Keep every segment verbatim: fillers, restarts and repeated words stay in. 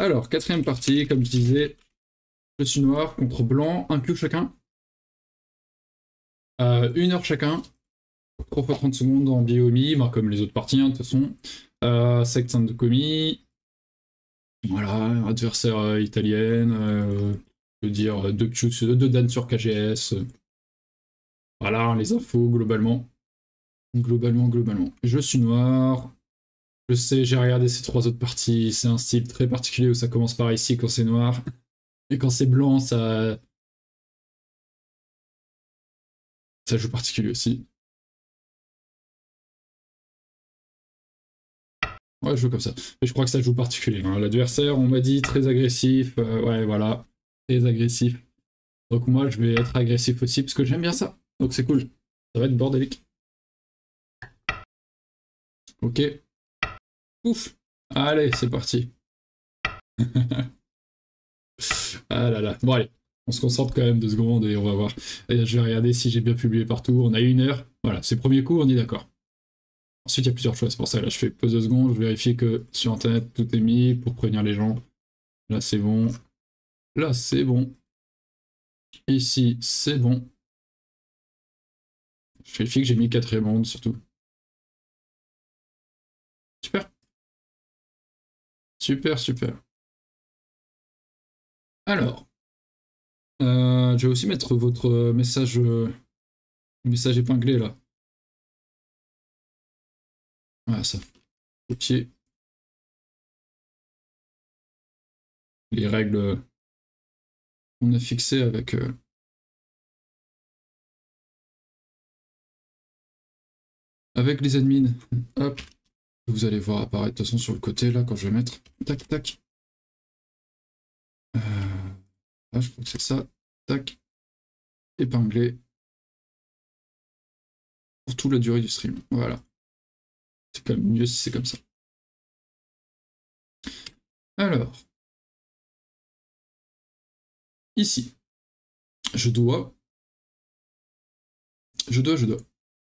Alors, quatrième partie, comme je disais, je suis noir contre blanc, un Q chacun. Euh, une heure chacun. trois fois trente secondes en biomi, bah, comme les autres parties, hein, de toute façon. Euh, section de commis. Voilà, adversaire euh, italienne. Euh, je veux dire, deux Q, deux Dan sur K G S. Voilà, les infos, globalement. Globalement, globalement. Je suis noir. Je sais, j'ai regardé ces trois autres parties. C'est un style très particulier où ça commence par ici quand c'est noir. Et quand c'est blanc, ça. Ça joue particulier aussi. Ouais, je joue comme ça. Mais je crois que ça joue particulier. Hein. L'adversaire, on m'a dit, très agressif. Euh, ouais, voilà. Très agressif. Donc moi, je vais être agressif aussi parce que j'aime bien ça. Donc c'est cool. Ça va être bordélique. Ok. Ouf. Allez, c'est parti. Ah là là. Bon, allez. On se concentre quand même deux secondes et on va voir. Et je vais regarder si j'ai bien publié partout. On a une heure. Voilà, c'est premier coup, on est d'accord. Ensuite, il y a plusieurs choix. C'est pour ça, là, je fais pause deux secondes. Je vérifie que sur Internet, tout est mis pour prévenir les gens. Là, c'est bon. Là, c'est bon. Ici, c'est bon. Je vérifie que j'ai mis le quatrième round, surtout. Super. Super, super. Alors, euh, je vais aussi mettre votre message, euh, message épinglé, là. Voilà, ça. Copier les règles qu'on a fixées avec... Euh, avec les admins. Hop. Vous allez voir apparaître de toute façon sur le côté, là, quand je vais mettre. Tac, tac. Euh, là, je crois que c'est ça. Tac. Épinglé. Pour toute la durée du stream. Voilà. C'est quand même mieux si c'est comme ça. Alors. Ici. Je dois... Je dois, je dois.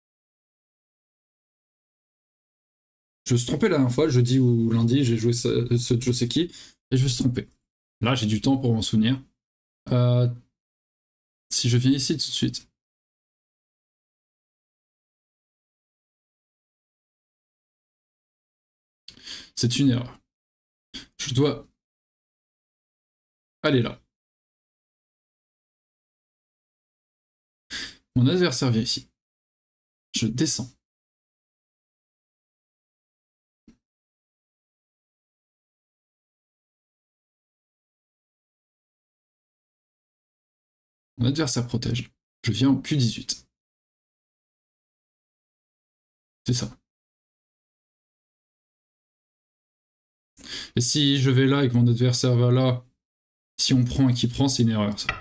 Je me suis trompé la dernière fois, jeudi ou lundi, j'ai joué ce, ce je sais qui, et je me suis trompé. Là, j'ai du temps pour m'en souvenir. Euh, si je viens ici tout de suite. C'est une erreur. Je dois aller là. Mon adversaire vient ici. Je descends. Mon adversaire protège. Je viens au Q dix-huit. C'est ça. Et si je vais là et que mon adversaire va là, si on prend et qu'il prend, c'est une erreur, ça.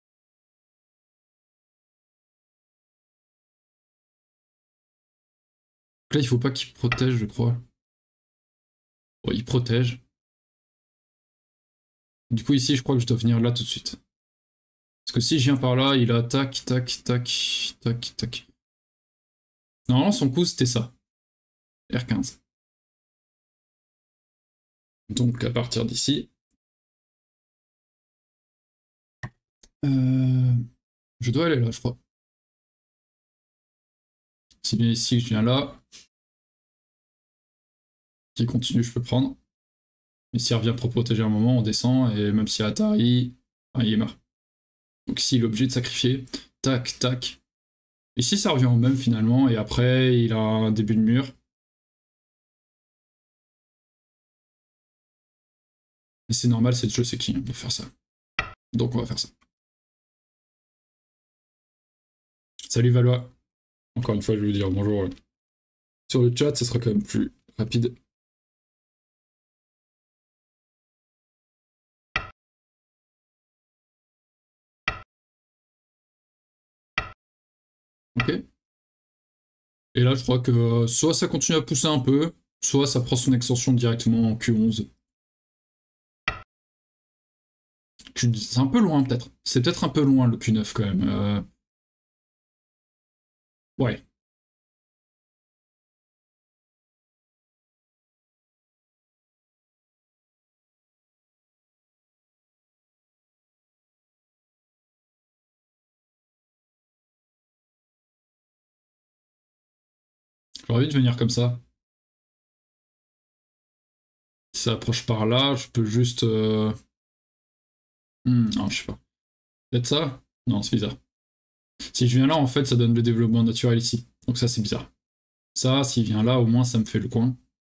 Donc là, il faut pas qu'il protège, je crois. Bon, il protège. Du coup, ici, je crois que je dois venir là tout de suite. Parce que si je viens par là, il a tac, tac, tac, tac, tac. Normalement, son coup, c'était ça. R quinze. Donc, à partir d'ici... Euh... Je dois aller là, je crois. Si bien ici, je viens là. Qui continue, je peux prendre. Mais s'il revient pour protéger un moment, on descend. Et même s'il y a Atari, ah, il est mort. Donc ici, il est obligé de sacrifier. Tac, tac. Ici, ça revient au même finalement. Et après, il a un début de mur. Et c'est normal, c'est je sais qui de faire ça. Donc on va faire ça. Salut Valois. Encore une fois, je vais vous dire bonjour. Sur le chat, ce sera quand même plus rapide. Ok. Et là, je crois que euh, soit ça continue à pousser un peu, soit ça prend son extension directement en Q onze. C'est un peu loin peut-être. C'est peut-être un peu loin le Q neuf quand même. Euh... Ouais. J'aurais envie de venir comme ça. Si ça approche par là, je peux juste... Euh... Hmm, non, je sais pas. Peut-être ça? Non, c'est bizarre. Si je viens là, en fait, ça donne le développement naturel ici. Donc ça, c'est bizarre. Ça, s'il vient là, au moins, ça me fait le coin.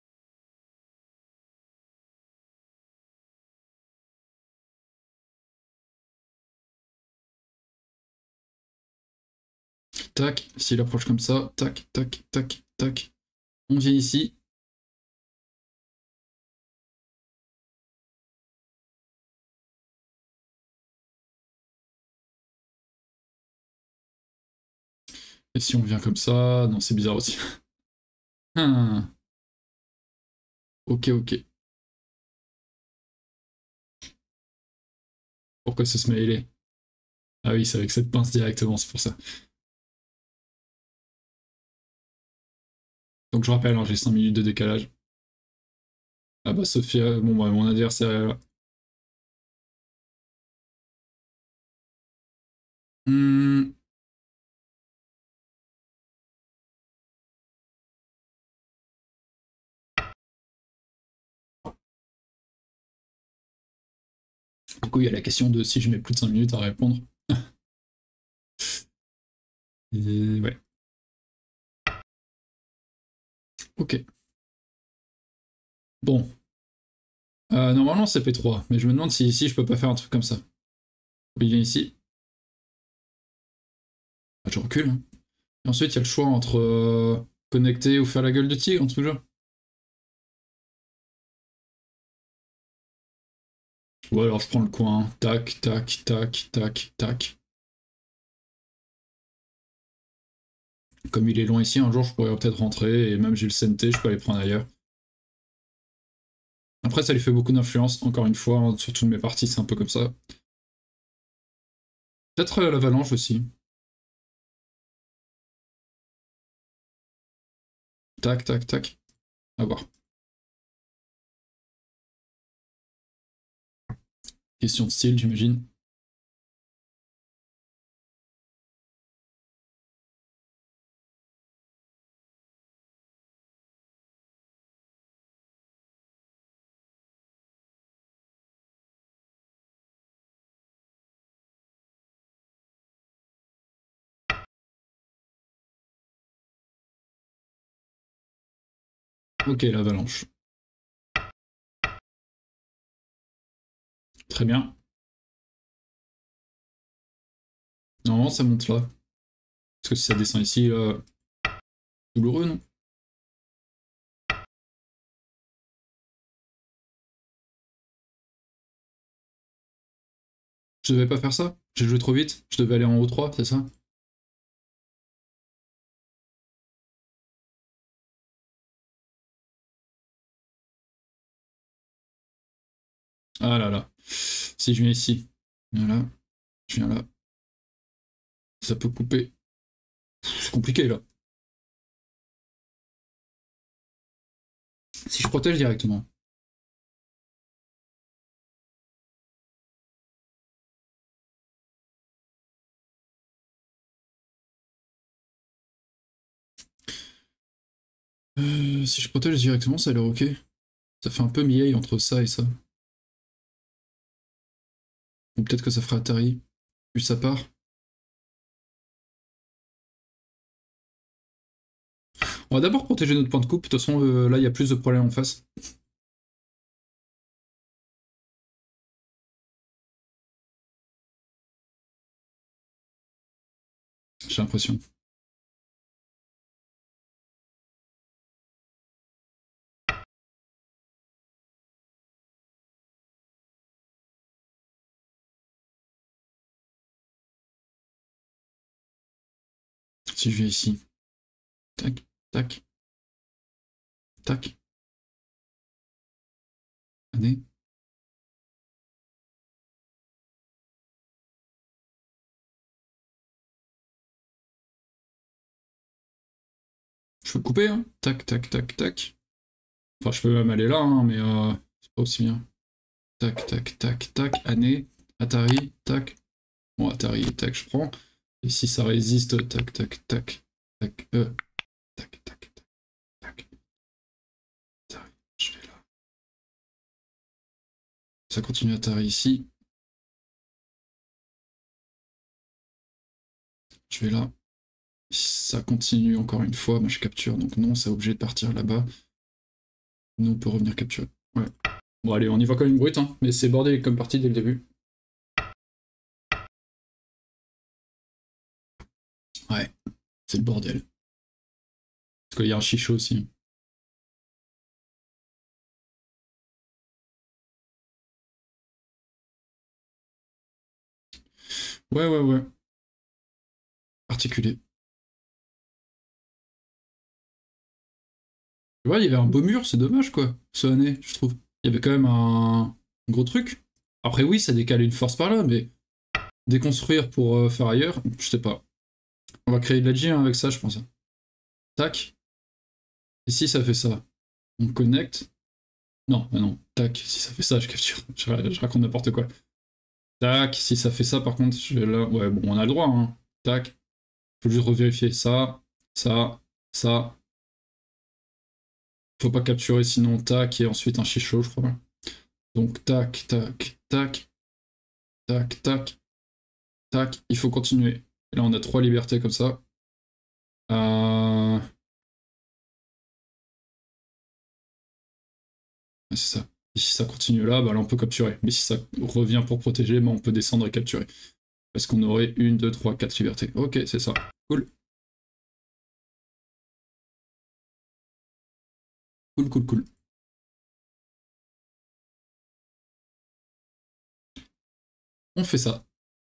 Tac, s'il approche comme ça, tac, tac, tac, tac. On vient ici. Et si on vient comme ça... Non, c'est bizarre aussi. Ah. Ok, ok. Pourquoi ce smiley? Ah oui, c'est avec cette pince directement, c'est pour ça. Donc je rappelle, hein, j'ai cinq minutes de décalage. Ah bah Sophia, bon bah mon adversaire est là. Hmm. Du coup, il y a la question de si je mets plus de cinq minutes à répondre. Et ouais. Ok. Bon. Euh, normalement, c'est P trois, mais je me demande si ici, je peux pas faire un truc comme ça. Il vient ici. Ah, je recule. Hein. Et ensuite, il y a le choix entre euh, connecter ou faire la gueule de tigre, en tout genre. Ou alors, je prends le coin. Tac, tac, tac, tac, tac. Comme il est loin ici, un jour, je pourrais peut-être rentrer, et même j'ai le C N T, je peux aller prendre ailleurs. Après, ça lui fait beaucoup d'influence, encore une fois, hein, sur toutes mes parties, c'est un peu comme ça. Peut-être euh, l'avalanche aussi. Tac, tac, tac. À voir. Question de style, j'imagine. Ok, l'avalanche. Très bien. Normalement, ça monte là. Parce que si ça descend ici, là... douloureux, non? Je devais pas faire ça? J'ai joué trop vite? Je devais aller en haut trois, c'est ça? Ah là là. Si je viens ici, voilà, je viens là, ça peut couper. C'est compliqué là. Si je protège directement. Euh, si je protège directement, ça a l'air ok. Ça fait un peu miei entre ça et ça. Ou peut-être que ça fera Atari, plus ça part. On va d'abord protéger notre point de coupe, de toute façon euh, là il y a plus de problèmes en face. J'ai l'impression. Si je viens ici. Tac, tac, tac. Allez. Je peux couper, hein. Tac, tac, tac, tac. Enfin, je peux même aller là, hein, mais euh, c'est pas aussi bien. Tac, tac, tac, tac. Année. Atari, tac. Bon, Atari, tac, je prends. Et si ça résiste, tac, tac, tac, tac, euh, tac, tac, tac. Ça continue à Atari ici. Je vais là. Ça continue encore une fois, moi je capture, donc non, c'est obligé de partir là-bas. Nous, on peut revenir capturer. Ouais. Bon, allez, on y va quand même brut, hein, mais c'est bordé comme partie dès le début. Ouais, c'est le bordel. Parce qu'il y a un chicho aussi. Ouais, ouais, ouais. Particulier. Tu vois, il y avait un beau mur, c'est dommage, quoi, ce année, je trouve. Il y avait quand même un gros truc. Après, oui, ça décale une force par là, mais déconstruire pour euh, faire ailleurs, je sais pas. On va créer de la G hein, avec ça, je pense. Tac. Ici, ça fait ça. On connecte. Non, bah non. Tac. Si ça fait ça, je capture. Je, je raconte n'importe quoi. Tac. Si ça fait ça, par contre, je vais là. Ouais, bon, on a le droit, hein. Tac. Faut juste revérifier ça, ça, ça. Faut pas capturer, sinon tac, et ensuite un chicho, je crois. Donc tac, tac, tac, tac, tac, tac. Il faut continuer. Et là, on a trois libertés comme ça. Euh... C'est ça. Et si ça continue là, bah là on peut capturer. Mais si ça revient pour protéger, bah on peut descendre et capturer. Parce qu'on aurait une, deux, trois, quatre libertés. Ok, c'est ça. Cool. Cool, cool, cool. On fait ça.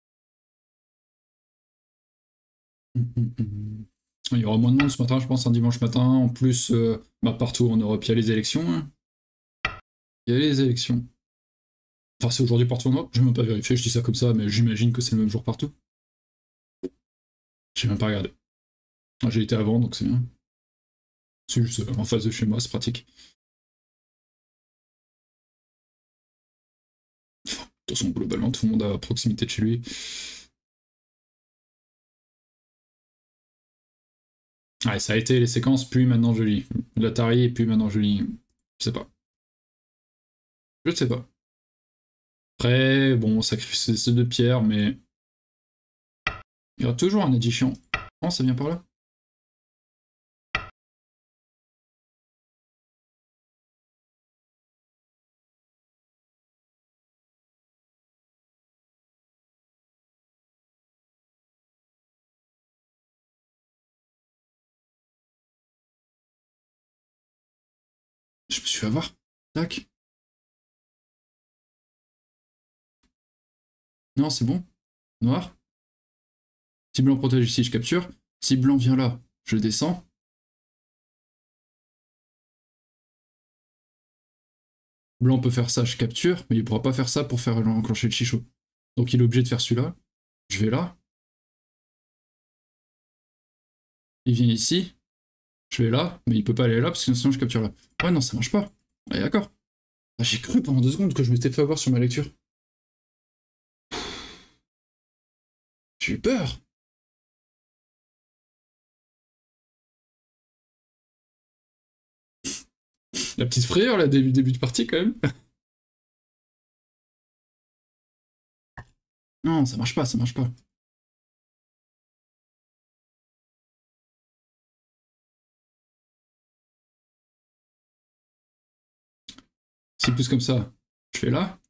Il y aura moins de monde ce matin, je pense, un dimanche matin. En plus, euh, bah partout en Europe, il y a les élections. Hein. Il y a les élections. Enfin, c'est aujourd'hui partout en Europe. Je n'ai même pas vérifié, je dis ça comme ça, mais j'imagine que c'est le même jour partout. J'ai même pas regardé. Ah, j'ai été avant, donc c'est bien. C'est juste en face de chez moi, c'est pratique. Enfin, de toute façon, globalement, tout le monde a à proximité de chez lui. Ouais, ça a été les séquences, puis maintenant je lis. L'Atari, et puis maintenant je lis. Je sais pas. Je sais pas. Après, bon, sacrifice ces deux pierres, mais... Il y aura toujours un addition. Oh, ça vient par là. Je me suis fait avoir. Tac. Non, c'est bon. Noir. Si blanc protège ici, je capture. Si blanc vient là, je descends. Blanc peut faire ça, je capture, mais il pourra pas faire ça pour faire enclencher le chicho. Donc il est obligé de faire celui-là. Je vais là. Il vient ici. Je vais là, mais il peut pas aller là parce que sinon je capture là. Ouais, non, ça marche pas. Ouais, d'accord. Ah, j'ai cru pendant deux secondes que je m'étais fait avoir sur ma lecture. J'ai eu peur. La petite frayeur là, début, début de partie quand même. Non, ça marche pas, ça marche pas. C'est plus comme ça. Je fais là.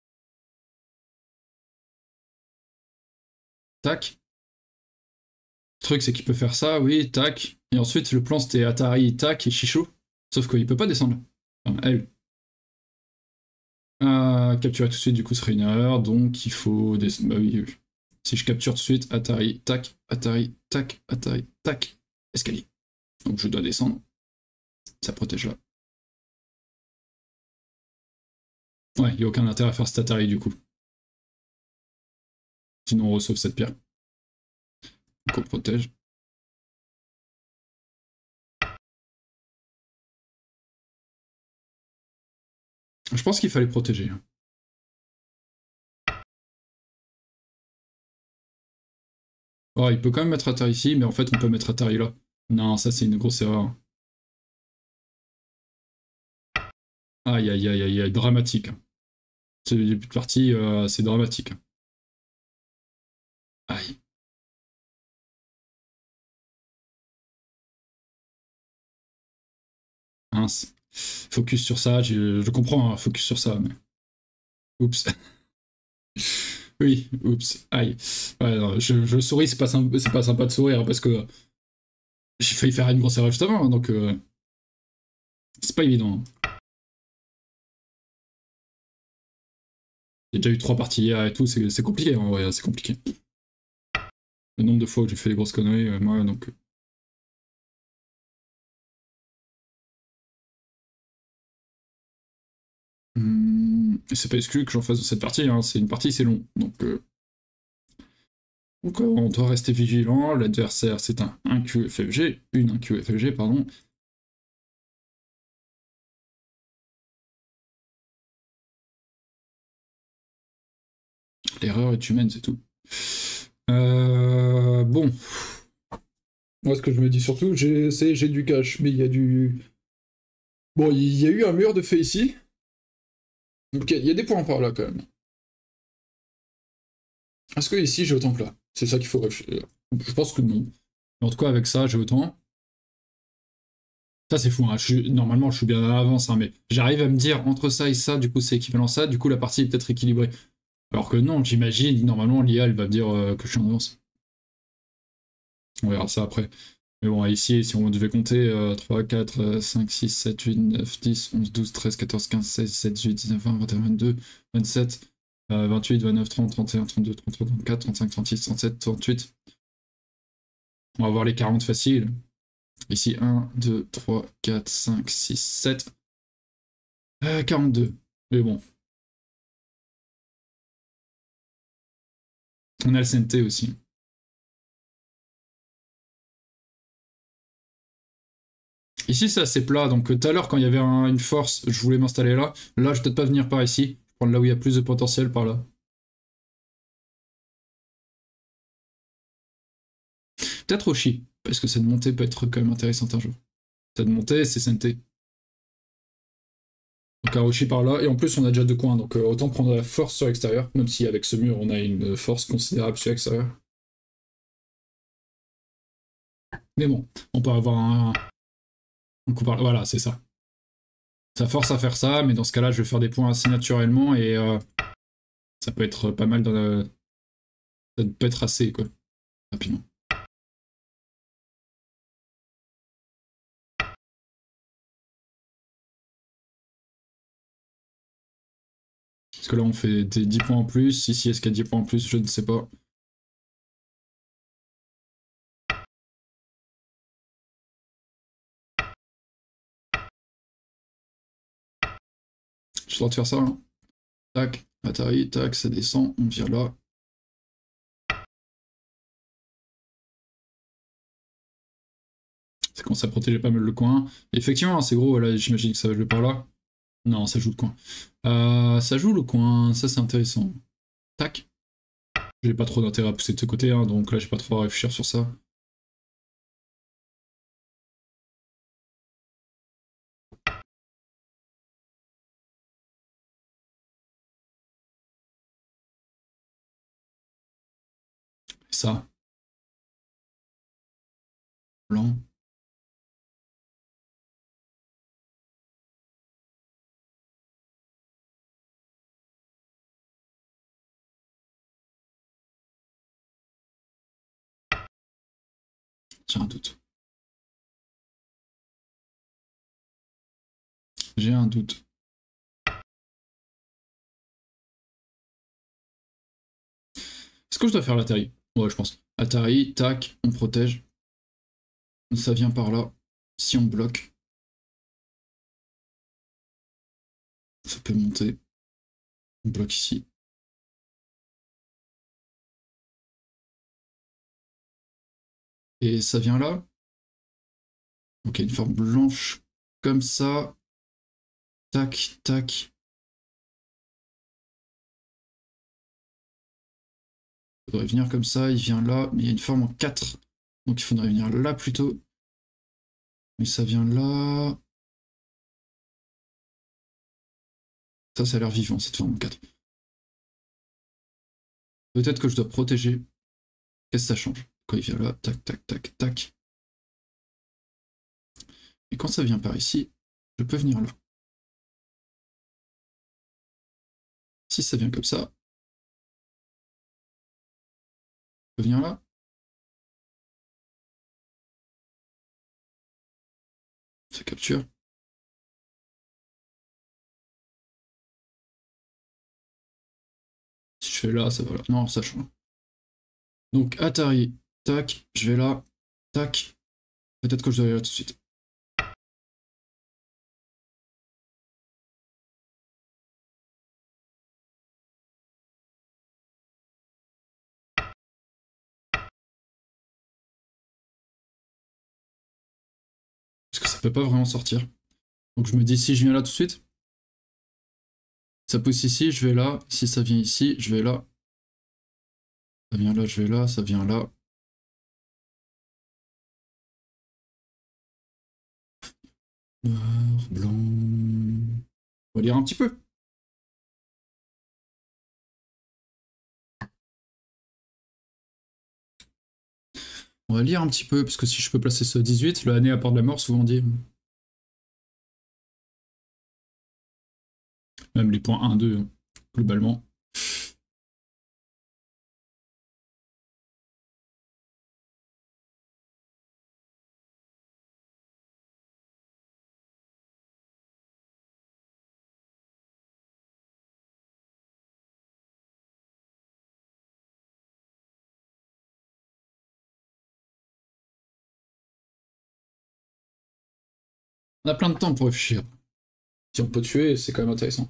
Tac. Le truc, c'est qu'il peut faire ça, oui, tac. Et ensuite, le plan, c'était Atari, tac, et Chicho. Sauf qu'il peut pas descendre. Enfin, elle. Euh, capturer tout de suite, du coup, ce serait une erreur. Donc, il faut descendre. Bah oui, oui. Si je capture tout de suite, Atari, tac, Atari, tac, Atari, tac, escalier. Donc, je dois descendre. Ça protège là. Ouais, il n'y a aucun intérêt à faire cet Atari, du coup. Sinon, on sauve cette pierre. Donc, on protège. Je pense qu'il fallait protéger. Oh, il peut quand même mettre Atari ici, mais en fait, on peut mettre Atari là. Non, ça, c'est une grosse erreur. Aïe, aïe, aïe, aïe, aïe, dramatique. C'est le début de partie, euh, c'est dramatique. Aïe. Mince. Focus sur ça, je, je comprends, hein, focus sur ça, mais... Oups. Oui, oups, aïe. Ouais, non, je, je souris, c'est pas, sympa, pas sympa de sourire, parce que j'ai failli faire une grosse erreur juste avant, hein, donc... Euh, c'est pas évident. Hein. J'ai déjà eu trois parties hier et tout, c'est compliqué, en vrai, c'est compliqué. Le nombre de fois où j'ai fait des grosses conneries, euh, moi, donc... Hum, c'est pas exclu que j'en fasse de cette partie, hein. C'est une partie, c'est long, donc... Euh... Donc euh, on doit rester vigilant, l'adversaire c'est un, un Q F F G, une un Q F F G, pardon. L'erreur est humaine, c'est tout. Euh, bon. Moi, ce que je me dis surtout, c'est j'ai du cash, mais il y a du... Bon, il y a eu un mur de fait ici. Donc il y, y a des points par là, quand même. Est-ce que ici, j'ai autant que là? C'est ça qu'il faut réfléchir. Je pense que non. Mais en tout cas, avec ça, j'ai autant. Ça, c'est fou. Hein. Je suis... Normalement, je suis bien à l'avance, hein, mais j'arrive à me dire, entre ça et ça, du coup, c'est équivalent à ça. Du coup, la partie est peut-être équilibrée. Alors que non, j'imagine, normalement, l'I A, elle va me dire euh, que je suis en avance. On verra ça après. Mais bon, ici, si on devait compter euh, trois, quatre, cinq, six, sept, huit, neuf, dix, onze, douze, treize, quatorze, quinze, seize, dix-sept, dix-huit, dix-neuf, vingt, vingt et un, vingt-deux, vingt-sept, euh, vingt-huit, vingt-neuf, trente, trente et un, trente-deux, trente-trois, trente-quatre, trente-cinq, trente-six, trente-sept, trente-huit. On va avoir les quarante faciles. Ici, un, deux, trois, quatre, cinq, six, sept. Euh, quarante-deux. Mais bon. On a le C N T aussi. Ici, c'est assez plat. Donc, tout à l'heure, quand il y avait un, une force, je voulais m'installer là. Là, je vais peut-être pas venir par ici. Je vais prendre là où il y a plus de potentiel par là. Peut-être Oshi, parce que cette montée peut être quand même intéressante un jour. Cette montée, c'est C N T. Donc un Oshi par là, et en plus on a déjà deux coins, donc euh, autant prendre la force sur l'extérieur, même si avec ce mur on a une force considérable sur l'extérieur. Mais bon, on peut avoir un... un coup par là, voilà, c'est ça. Ça force à faire ça, mais dans ce cas-là, je vais faire des points assez naturellement, et euh, ça peut être pas mal dans la... Ça peut être assez, quoi, rapidement. Parce que là, on fait des dix points en plus. Ici, est-ce qu'il y a dix points en plus? Je ne sais pas. J'ai le droit de faire ça, hein. Tac, Atari, tac, ça descend, on vient là. Ça commence à protéger pas mal le coin. Et effectivement, c'est gros, là, j'imagine que ça va jouer par là. Non, ça joue le coin. Euh, ça joue le coin, ça c'est intéressant. Tac. J'ai pas trop d'intérêt à pousser de ce côté, hein, donc là j'ai pas trop à réfléchir sur ça. Et ça. Blanc. J'ai un doute. J'ai un doute. Est-ce que je dois faire l'Atari? Ouais, je pense. Atari, tac, on protège. Ça vient par là. Si on bloque, ça peut monter. On bloque ici. Et ça vient là. Ok, une forme blanche comme ça. Tac, tac. Il faudrait venir comme ça, il vient là, mais il y a une forme en quatre. Donc il faudrait venir là plutôt. Mais ça vient là. Ça, ça a l'air vivant, cette forme en quatre. Peut-être que je dois protéger. Qu'est-ce que ça change? Quand il vient là, tac, tac, tac, tac. Et quand ça vient par ici, je peux venir là. Si ça vient comme ça, je peux venir là. Ça capture. Si je fais là, ça va là. Non, ça change. Donc Atari, tac, je vais là, tac. Peut-être que je dois aller là tout de suite. Parce que ça peut pas vraiment sortir. Donc je me dis, si je viens là tout de suite, ça pousse ici, je vais là. Si ça vient ici, je vais là. Ça vient là, je vais là, ça vient là. Noir, blanc... On va lire un petit peu. On va lire un petit peu, parce que si je peux placer ce dix-huit, l'année à part de la mort, souvent dit. Même les points un, deux, globalement. On a plein de temps pour réfléchir. Si on peut tuer, c'est quand même intéressant.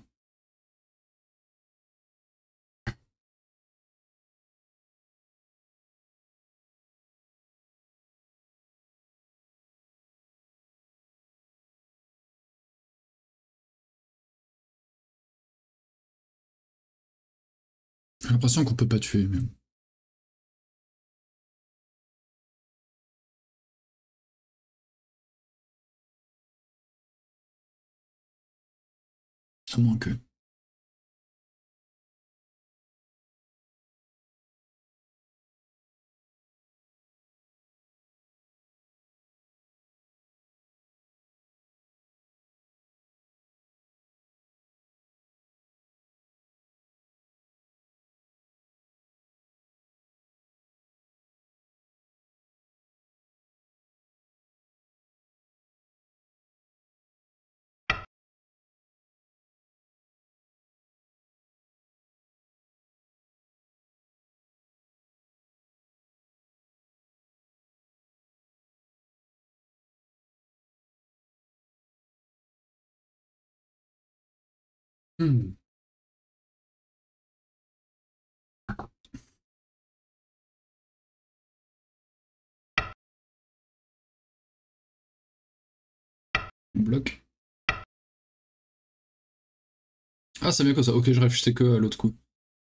J'ai l'impression qu'on peut pas tuer, même. À moins que... Hmm. On bloque. Ah, c'est bien comme ça. Ok, je réfléchissais que à l'autre coup.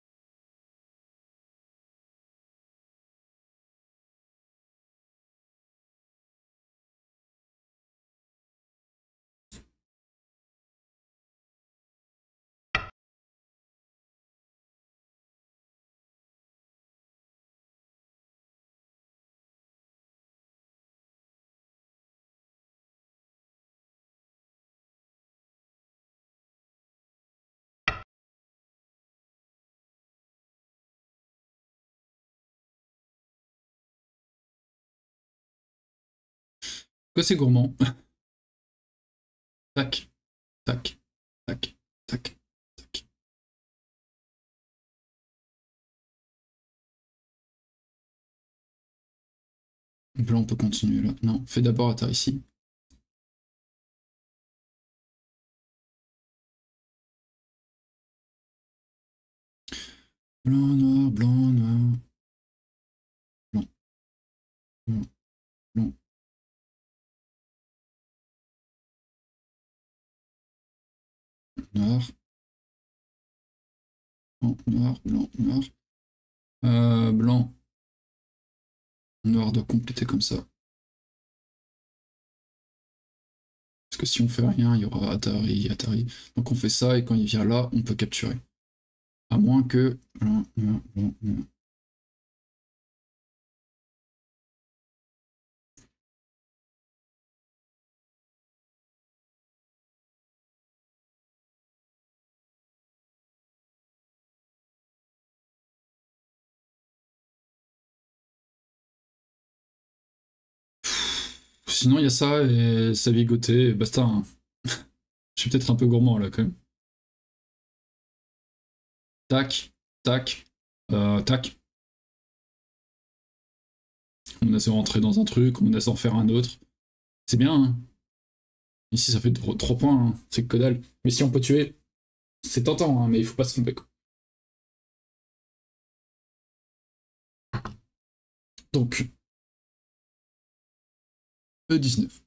Que c'est gourmand. Tac, tac, tac, tac, tac. Blanc, on peut continuer là. Non, fais d'abord Atari ici. Blanc, noir, blanc, noir. Blanc. Blanc. Blanc. Noir. Blanc, noir, blanc, noir. Euh, blanc. Noir doit compléter comme ça. Parce que si on fait rien, il y aura Atari, Atari. Donc on fait ça et quand il vient là, on peut capturer. À moins que... Sinon, il y a ça et sa vigoté, et basta. Hein. Je suis peut-être un peu gourmand là quand même. Tac, tac, euh, tac. On essaie de rentrer dans un truc, on essaie d'en faire un autre. C'est bien, hein. Ici, ça fait trois points, hein. C'est que dalle. Mais si on peut tuer, c'est tentant, hein, mais il faut pas se tromper. Quoi. Donc, E dix-neuf,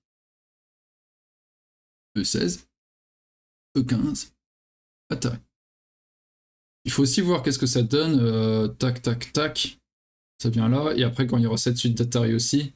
E seize, E quinze, attaque. Il faut aussi voir qu'est-ce que ça donne. Euh, tac, tac, tac. Ça vient là. Et après, quand il y aura cette suite d'Atari aussi.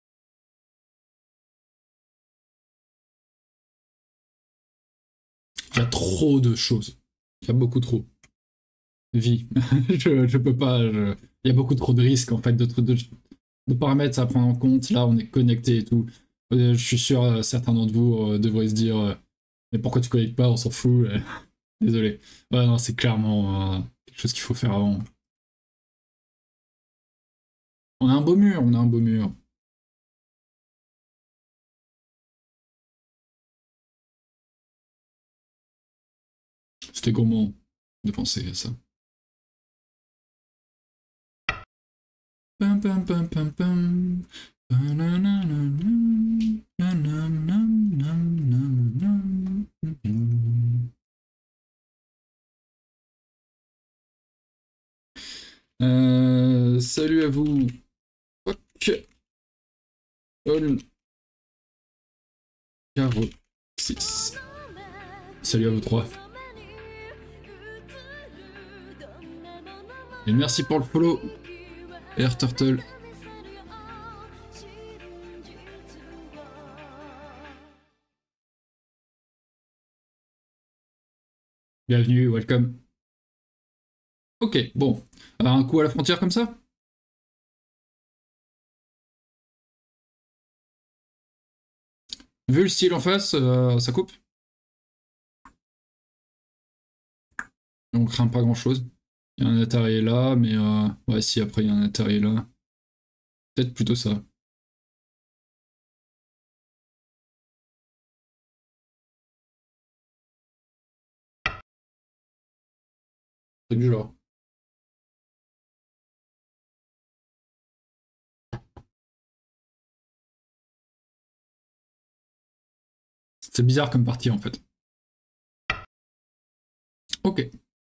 Il y a trop de choses. Il y a beaucoup trop. Vie. je, je peux pas. Je... Il y a beaucoup trop de risques, en fait, de, de, de paramètres à prendre en compte. Là, on est connecté et tout. Euh, je suis sûr, euh, certains d'entre vous euh, devraient se dire euh, mais pourquoi tu connectes pas, on s'en fout. Euh, désolé. Ouais, non, c'est clairement euh, quelque chose qu'il faut faire avant. On a un beau mur, on a un beau mur. C'était gourmand de penser à ça. Pam, pam, pam, pam, pam. Euh, salut à vous. Ok. On. Caro. six. Salut à vous trois. Et merci pour le follow. Air Turtle. Bienvenue, welcome. Ok, bon. Un coup à la frontière comme ça? Vu le style en face, euh, ça coupe. On craint pas grand chose. Il y a un Atari là, mais euh... ouais, si après il y a un Atari là. Peut-être plutôt ça. C'est du genre. C'est bizarre comme partie en fait. Ok.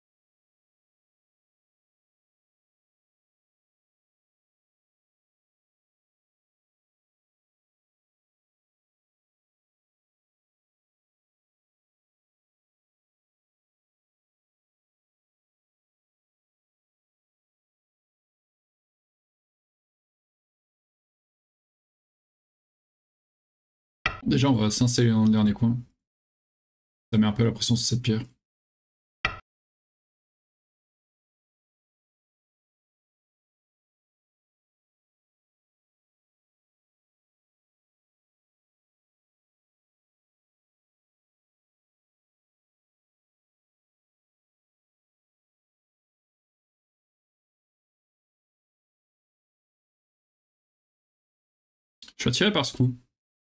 Déjà, on va s'installer dans le dernier coin. Ça met un peu la pression sur cette pierre. Je suis attiré par ce coup.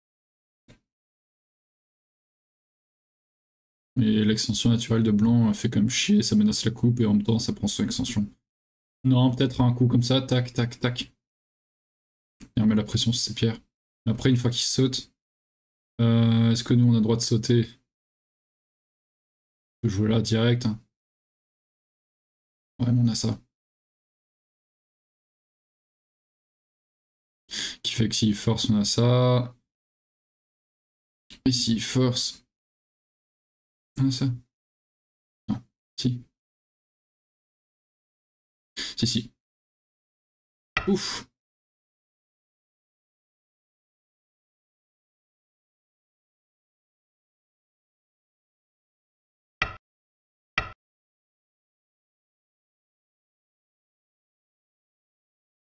Et l'extension naturelle de blanc fait comme chier, ça menace la coupe et en même temps ça prend son extension. Non, peut-être un coup comme ça, tac, tac, tac. Et on met la pression sur ces pierres. Après, une fois qu'il saute, euh, est-ce que nous on a le droit de sauter? On peut jouer là direct. Hein. Ouais, mais on a ça. Qui fait que s'il force, on a ça. Et s'il force, on a ça. Non, si. Si, si. Ouf.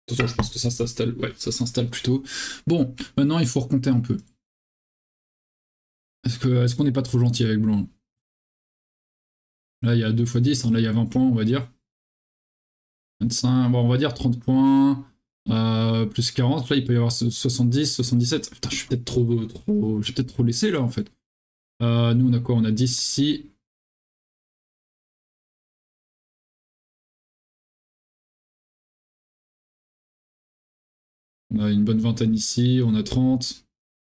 toute façon, je pense que ça s'installe, ouais, ça s'installe plutôt. Bon, maintenant, il faut recompter un peu. Est-ce que, est-ce qu'on n'est pas trop gentil avec blanc? Là, il y a deux fois dix, hein, là, il y a vingt points, on va dire. vingt-cinq, bon, on va dire trente points, euh, plus quarante, là, il peut y avoir soixante-dix, soixante-dix-sept. Putain, je suis peut-être trop, trop, j'ai peut-être trop laissé, là, en fait. Euh, nous, on a quoi? On a dix ici. On a une bonne vingtaine ici, on a trente.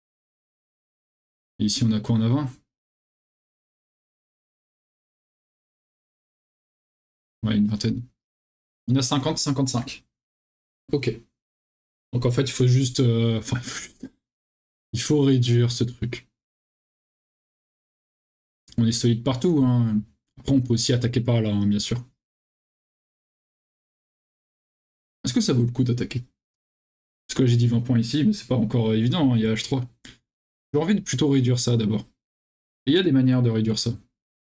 Et ici, on a quoi? On a vingt? Ouais, une vingtaine. On a cinquante, cinquante-cinq. Ok. Donc en fait, il faut juste... euh, Enfin, il faut juste- il faut réduire ce truc. On est solide partout, hein. Après, on peut aussi attaquer par là, hein, bien sûr. Est-ce que ça vaut le coup d'attaquer? Parce que là, j'ai dit vingt points ici, mais c'est pas encore évident, hein, il y a H trois. J'ai envie de plutôt réduire ça d'abord. Et il y a des manières de réduire ça.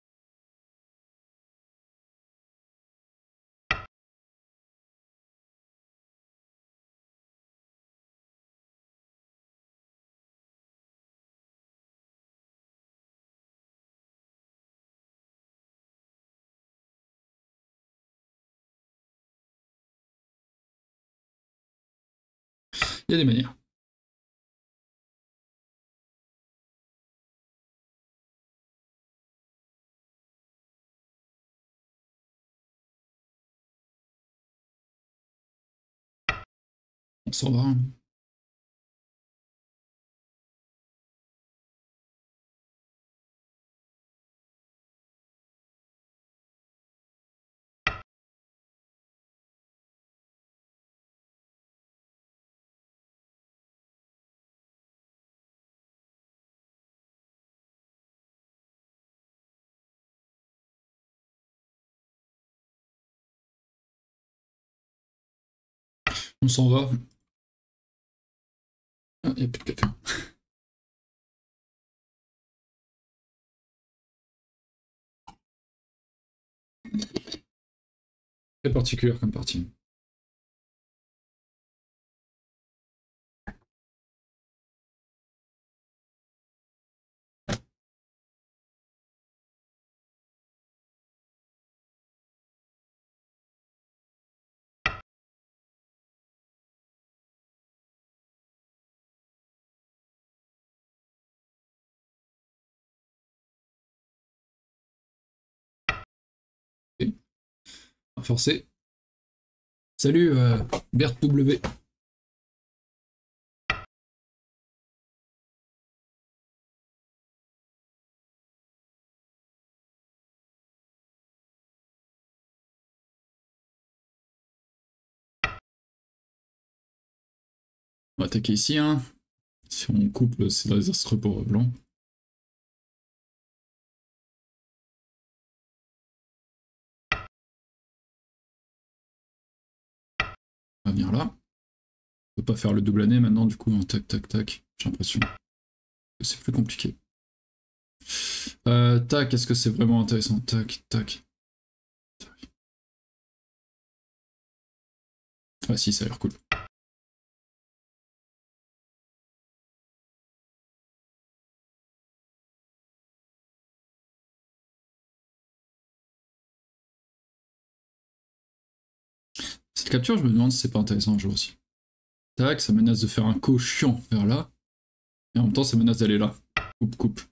Il y a des manières. On s'en va. Hein. On s'en va. Ah, il n'y a plus de café. Très particulière comme partie. Okay. On va forcer. Salut, euh, Bert W. On va attaquer ici, hein. Si on coupe, c'est désastreux pour blanc. On va venir là. On peut pas faire le double année maintenant, du coup, en tac, tac, tac. J'ai l'impression que c'est plus compliqué. Euh, tac, est-ce que c'est vraiment intéressant? Tac, tac. tac. Ah si, ça a l'air cool. Cette capture, je me demande si c'est pas intéressant un jour aussi. Tac, ça menace de faire un cochon vers là. Et en même temps, ça menace d'aller là. Coupe, coupe.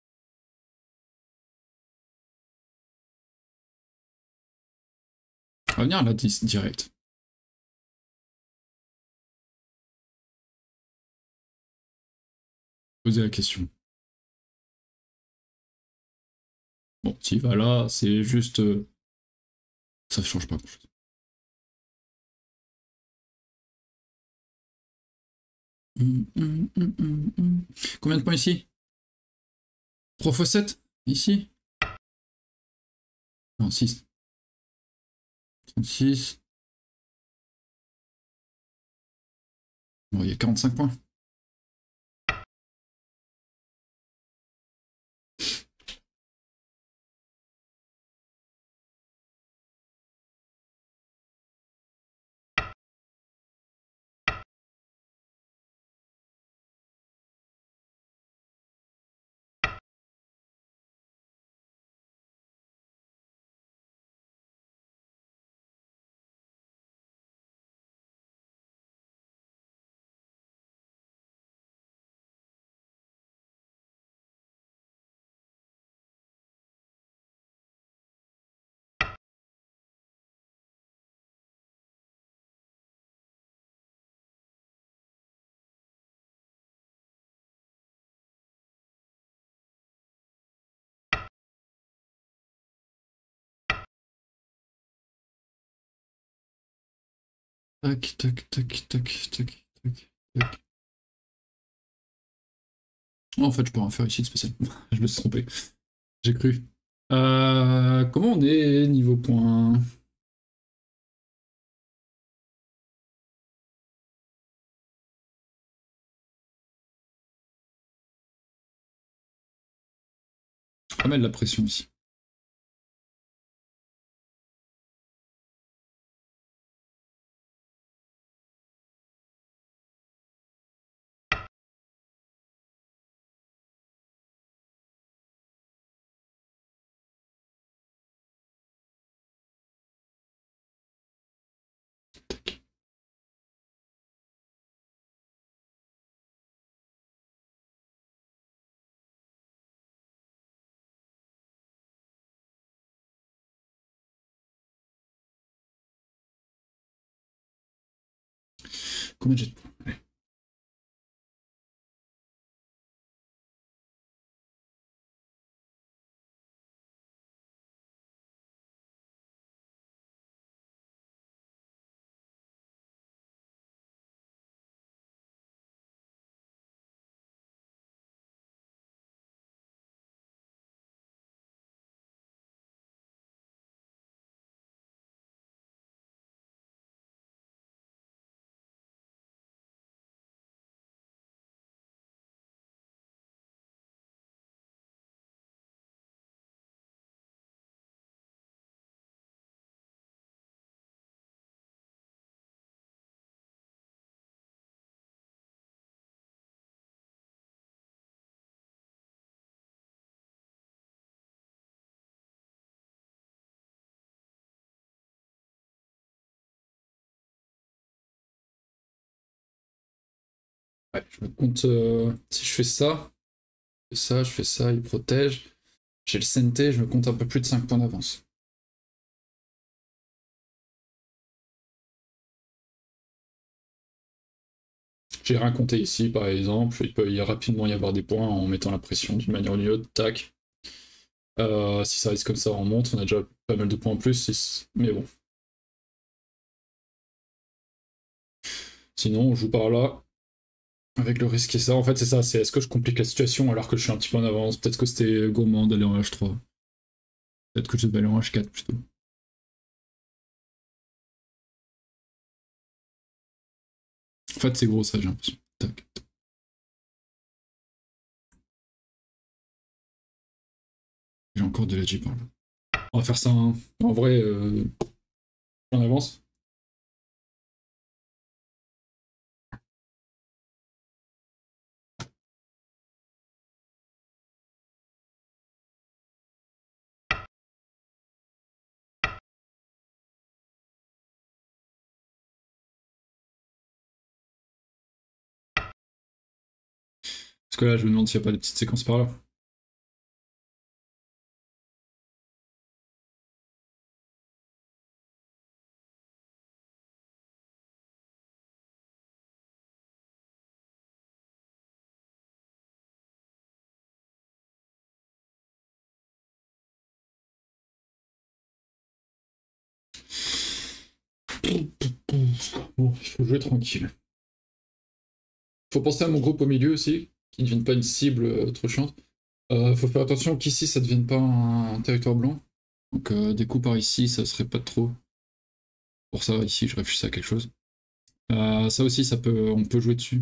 On va venir là, direct. Poser la question. Bon, s'il va là, c'est juste... Euh... Ça change pas grand-chose. Hum, hum, hum, hum, hum. Combien de points ici? trois fois sept? Ici? Non, six. trente-six. Bon, il y a quarante-cinq points. Tac, tac, tac, tac, tac, tac, tac. Oh, en fait, je peux rien faire ici de spécial. Je me suis trompé. J'ai cru. Euh, comment on est niveau point? Pas mal la pression ici. Combien j'ai de points? Allez. Ouais, je me compte. Euh, si je fais ça, je fais ça, je fais ça, il protège. J'ai le Sente, je me compte un peu plus de cinq points d'avance. J'ai rien compté ici, par exemple. Il peut y rapidement y avoir des points en mettant la pression d'une manière ou d'une autre. Tac. Euh, si ça reste comme ça, on monte. On a déjà pas mal de points en plus. Mais bon. Sinon, on joue par là. Avec le risque et ça, en fait, c'est ça. C'est est-ce que je complique la situation alors que je suis un petit peu en avance? Peut-être que c'était gourmand d'aller en H trois. Peut-être que je devais aller en H quatre plutôt. En fait, c'est gros ça, j'ai l'impression. Tac. J'ai encore de la Jeep par là. On va faire ça, hein. En vrai, euh, on avance. Parce que là, je me demande s'il n'y a pas des petites séquences par là. Bon, il faut jouer tranquille. Faut penser à mon groupe au milieu aussi, qui ne devienne pas une cible euh, trop chiante. Euh, faut faire attention qu'ici, ça ne devienne pas un, un territoire blanc. Donc euh, des coups par ici, ça serait pas trop. Pour ça, ici, je réfléchis à quelque chose. Euh, ça aussi, ça peut, on peut jouer dessus.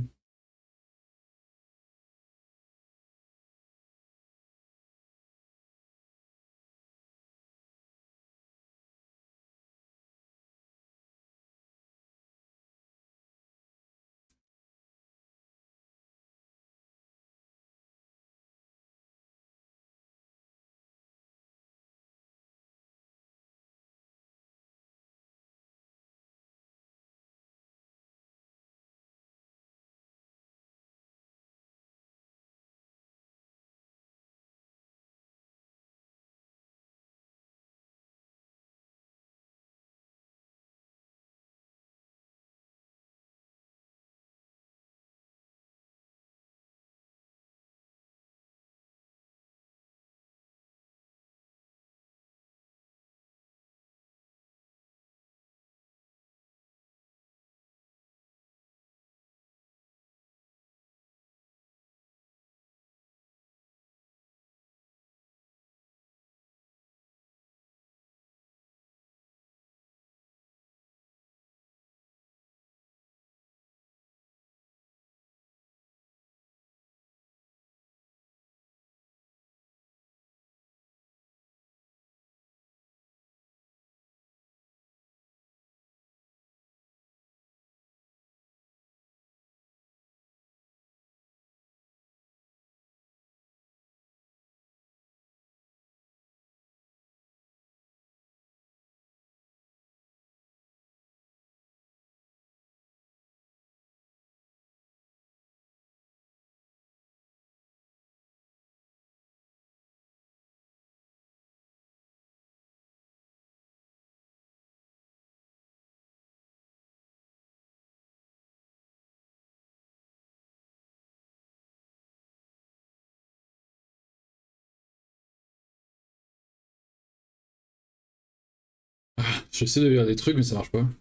J'essaie de lire des trucs, mais ça marche pas.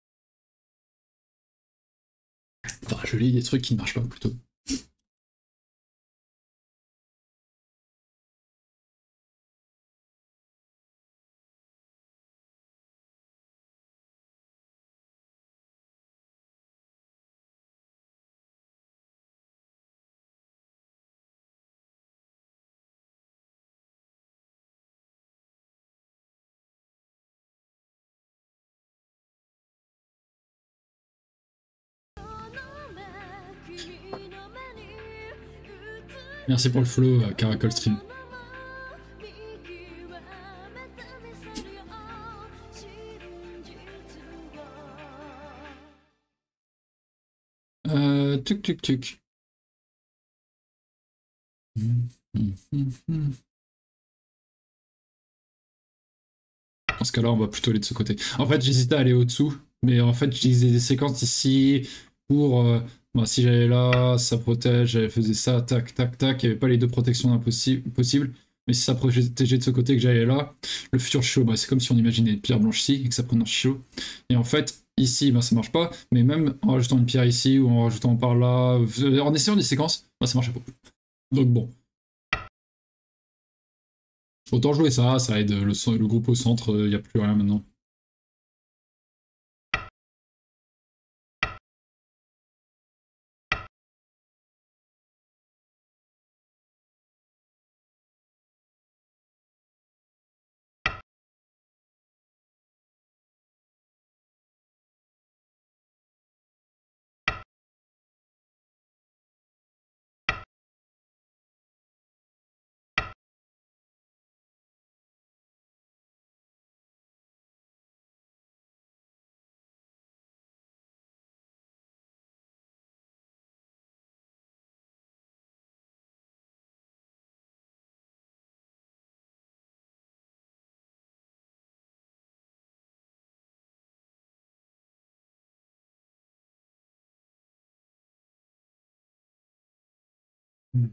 Enfin, je lis des trucs qui ne marchent pas, plutôt. Merci pour le follow, euh, Caracol Stream. Euh, tuc tuc tuc. Hum, hum, hum, hum. Dans ce cas-là, on va plutôt aller de ce côté. En fait, j'hésitais à aller au-dessous, mais en fait, j'utilisais des séquences ici pour... Euh, bon, si j'allais là, ça protège, j'avais faisais ça, tac, tac, tac, il n'y avait pas les deux protections possibles. Mais si ça protégeait de ce côté que j'allais là, le futur chiot, bah, c'est comme si on imaginait une pierre blanche ici et que ça prenait un chiot. Et en fait, ici, bah, ça marche pas, mais même en rajoutant une pierre ici ou en rajoutant par là, en essayant des séquences, bah, ça marchait pas. Donc bon. Autant jouer ça, ça aide le, le groupe au centre, il n'y a plus rien maintenant. Mm.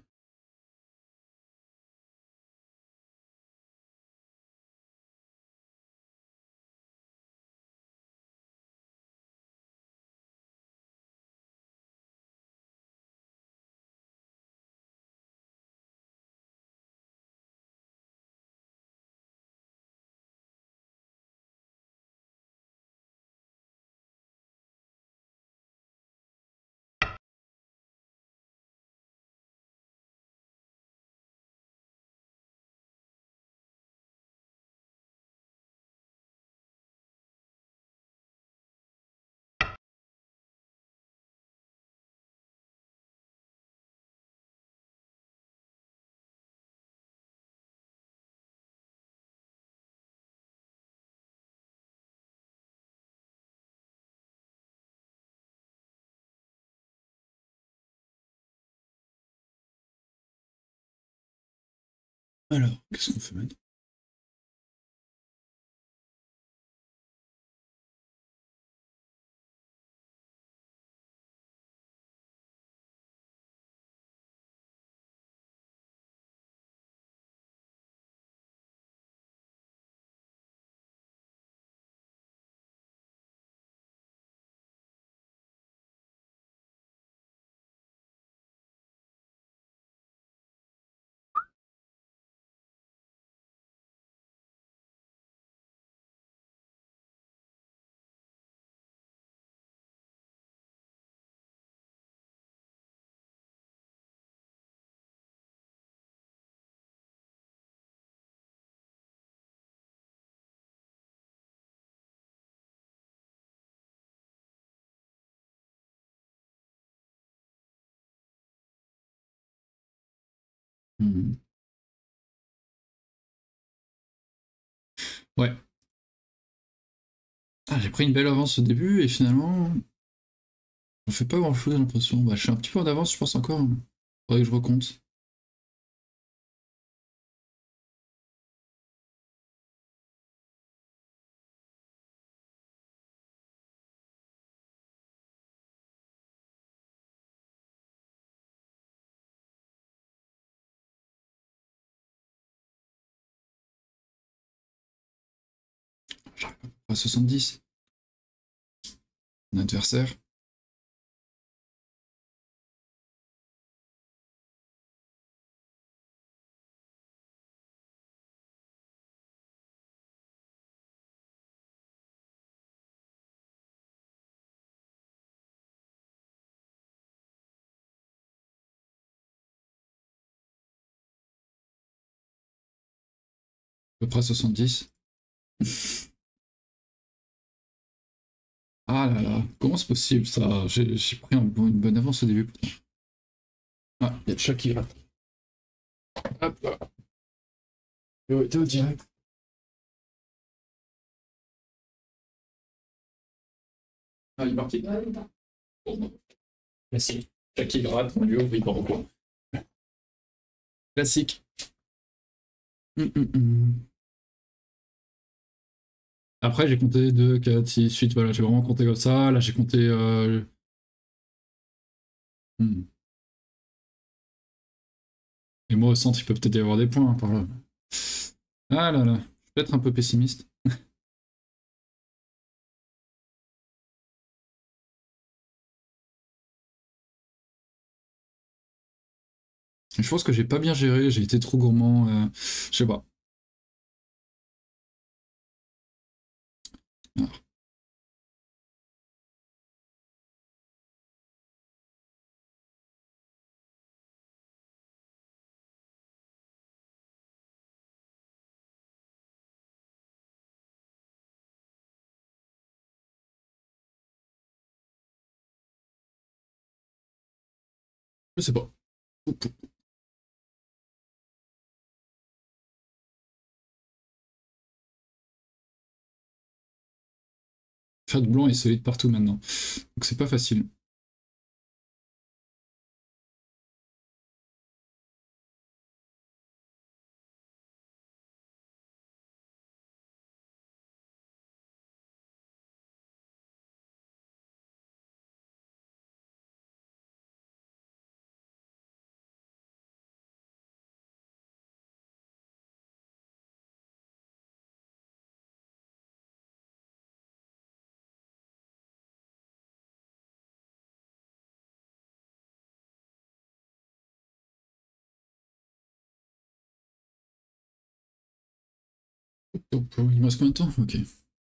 Alors, qu'est-ce qu'on fait maintenant? Mmh. Ouais. Ah, j'ai pris une belle avance au début et finalement, on fait pas grand chose, j'ai l'impression. Bah, je suis un petit peu en avance, je pense encore. Faudrait que je recompte. J'arrive pas. À soixante-dix. Un adversaire. À peu près soixante-dix. Ah là là, comment c'est possible ça? J'ai pris un bon, une bonne avance au début. Ah, il y a le chat qui gratte. Hop là. Priorité au direct. Ah, il est parti. Bon, classique. Chat qui gratte, on lui ouvre, il part au coin. Classique. Hum, hum, hum. Après, j'ai compté deux, quatre, six, huit, voilà, j'ai vraiment compté comme ça. Là, j'ai compté. Euh... Hmm. Et moi, au centre, il peut peut-être y avoir des points hein, par là. Ah là là, je suis peut-être un peu pessimiste. Je pense que j'ai pas bien géré, j'ai été trop gourmand. Euh... Je sais pas. Alors, je sais pas. Faire de blanc est solide partout maintenant. Donc c'est pas facile. Donc, il me reste combien de temps? Ok.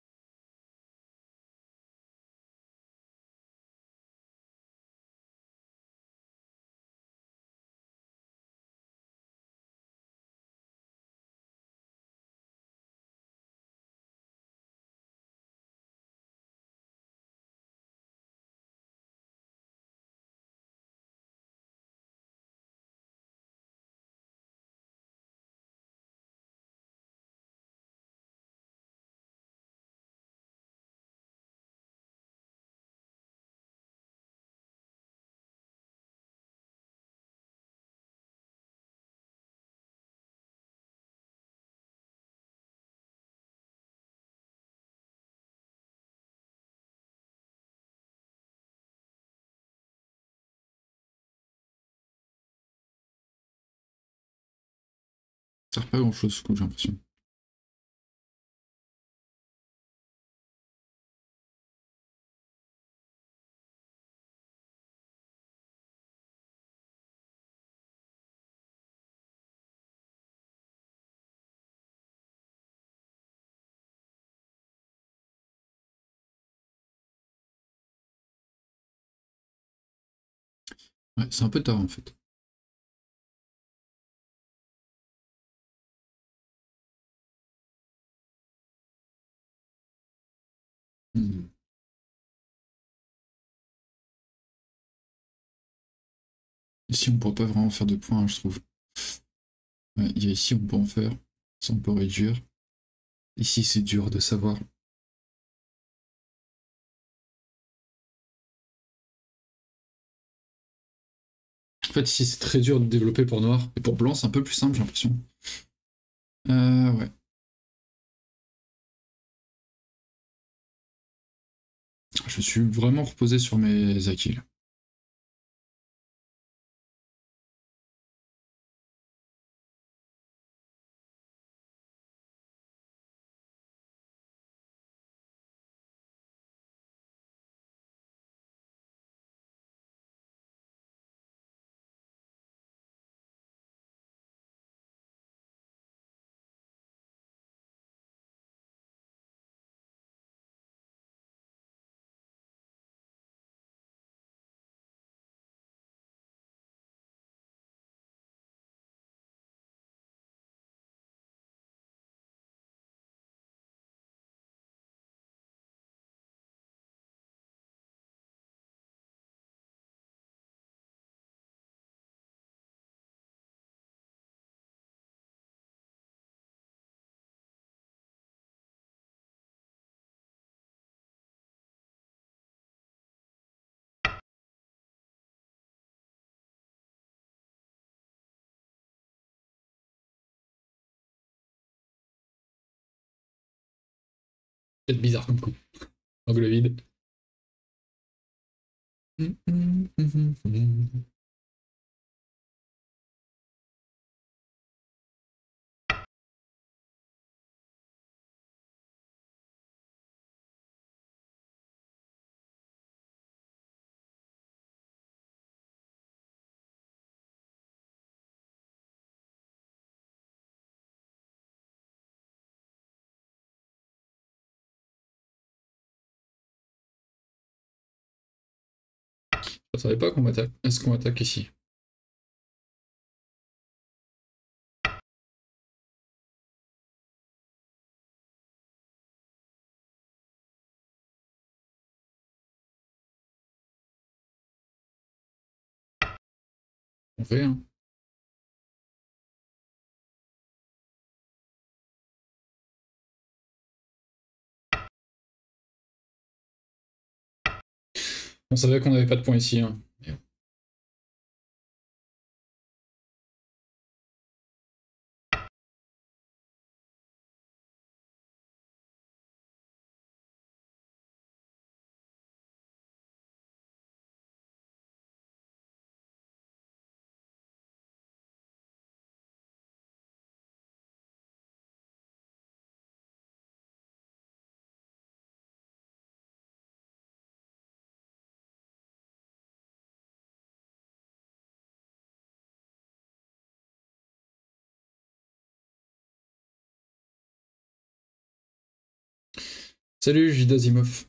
Ça sert pas grand chose, ce coup, j'ai l'impression. Ouais, c'est un peu tard en fait. Hmm. Ici, on pourrait pas vraiment faire de points, je trouve. Ouais, il y a ici, on peut en faire. Ça, on peut réduire. Ici, c'est dur de savoir. En fait, ici, c'est très dur de développer pour noir. Et pour blanc, c'est un peu plus simple, j'ai l'impression. Euh, ouais. Je me suis vraiment reposé sur mes acquis, là. Peut-être bizarre comme coup. Angle vide. Hum, hum, hum, hum, hum. Je savais pas qu'on attaque. Est-ce qu'on attaque ici? On fait, hein. On savait qu'on avait pas de points ici, hein. Salut, Jidazimov.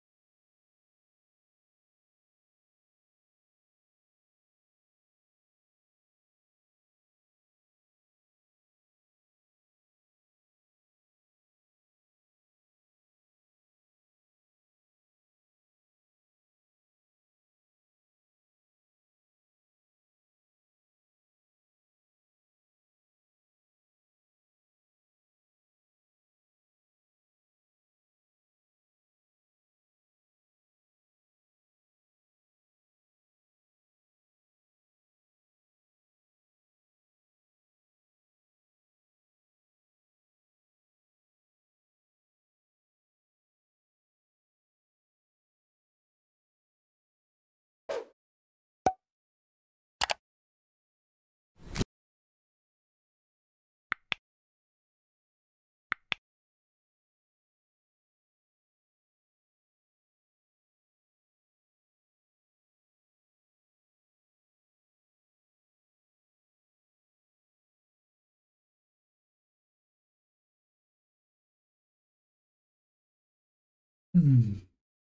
Hmm.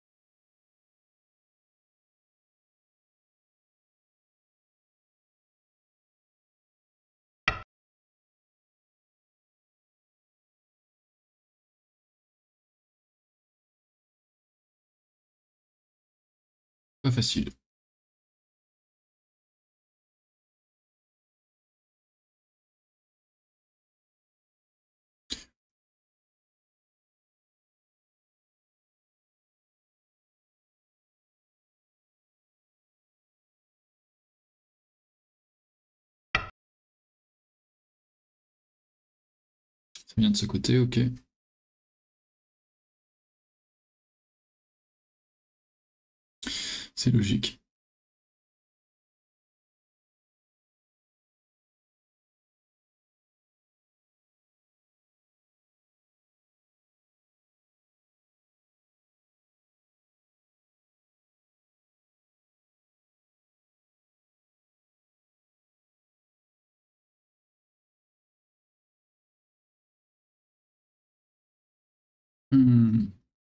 Pas facile. Ça vient de ce côté, ok. C'est logique. Hmm.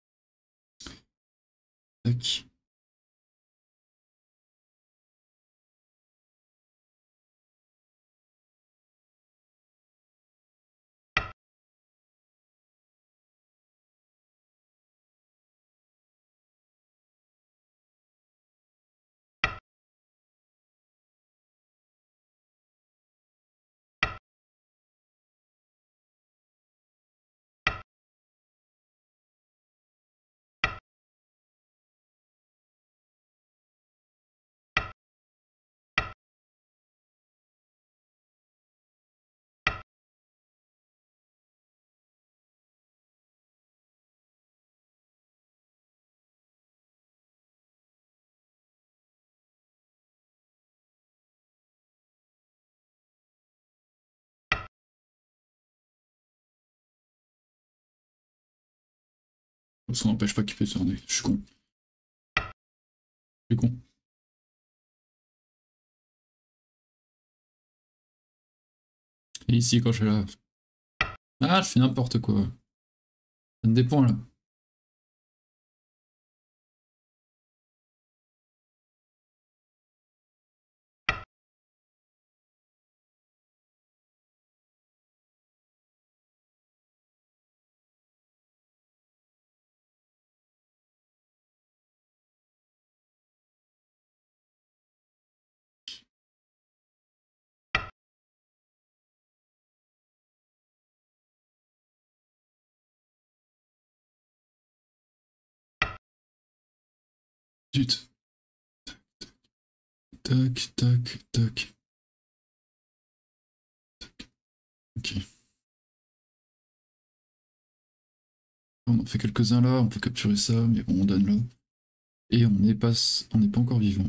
Tac. Ça n'empêche pas qu'il peut tourner. Je suis con. Je suis con. Et ici, quand je fais là. Ah, je fais n'importe quoi. Ça me dépend là. Zut. Tac, tac, tac. Ok. On en fait quelques-uns là, on peut capturer ça, mais bon, on donne là. Et on n'est pas, on n'est pas encore vivant.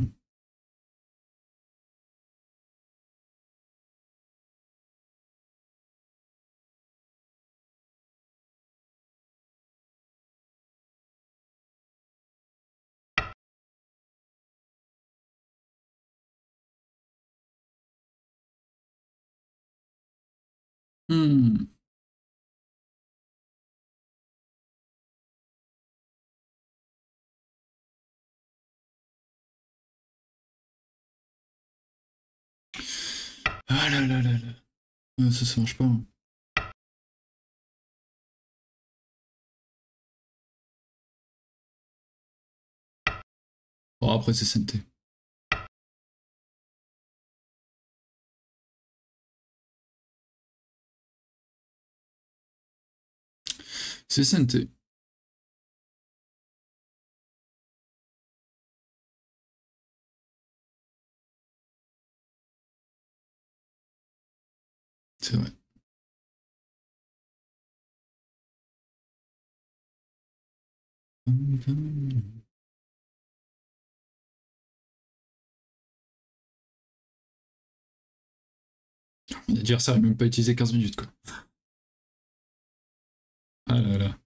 Hmm. Ah là là là là. Euh, ça, ça marche pas. Hein. Bon, après, c'est S N T. C'est S N T. C'est vrai. Mon adversaire n'a même pas utilisé quinze minutes, quoi. Ah là là.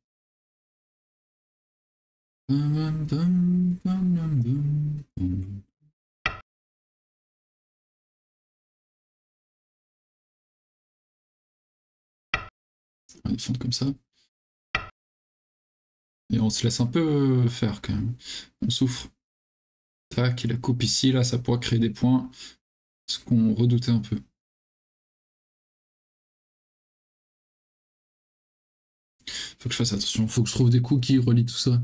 On va défendre comme ça. Et on se laisse un peu faire quand même. On souffre. Tac, et la coupe ici, là, ça pourra créer des points. Ce qu'on redoutait un peu. Faut que je fasse attention, faut que je trouve des coups qui relient tout ça.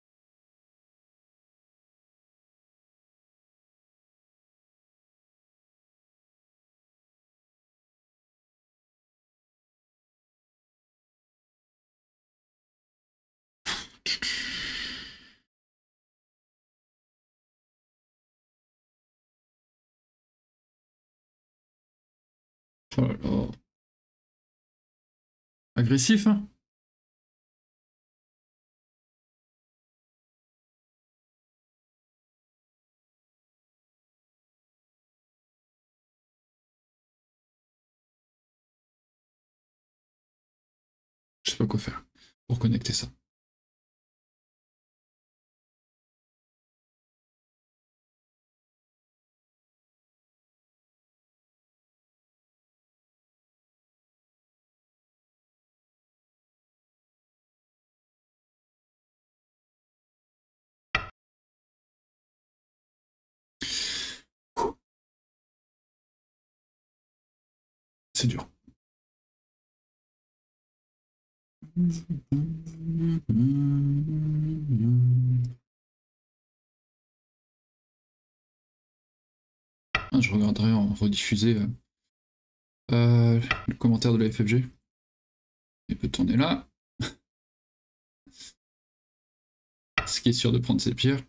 Oh là là. Agressif, hein? Je sais pas quoi faire pour connecter ça. C'est dur. Ah, je regarderai en rediffusé euh, euh, le commentaire de la F F G. Il peut tourner là. Ce qui est sûr de prendre ses pierres.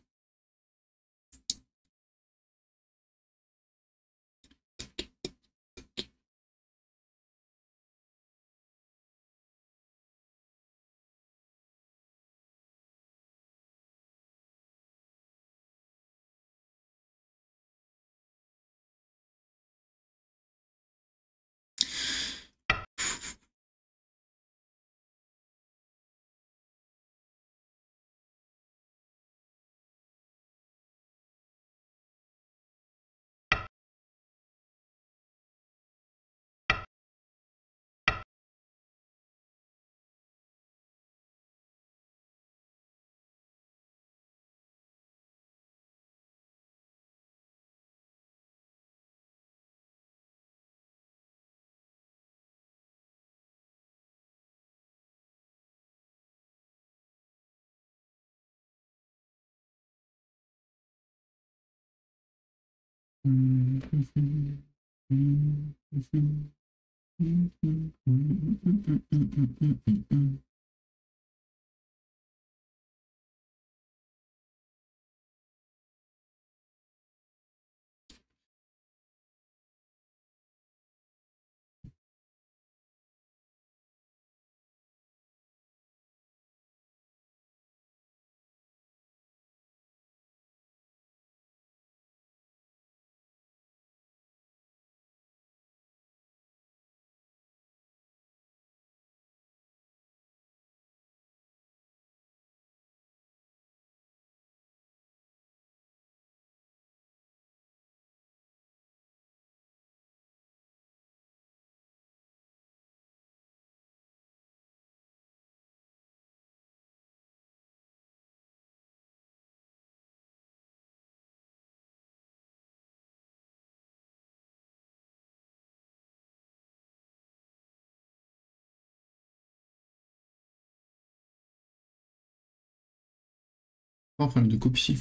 Pas un problème de coupe ici.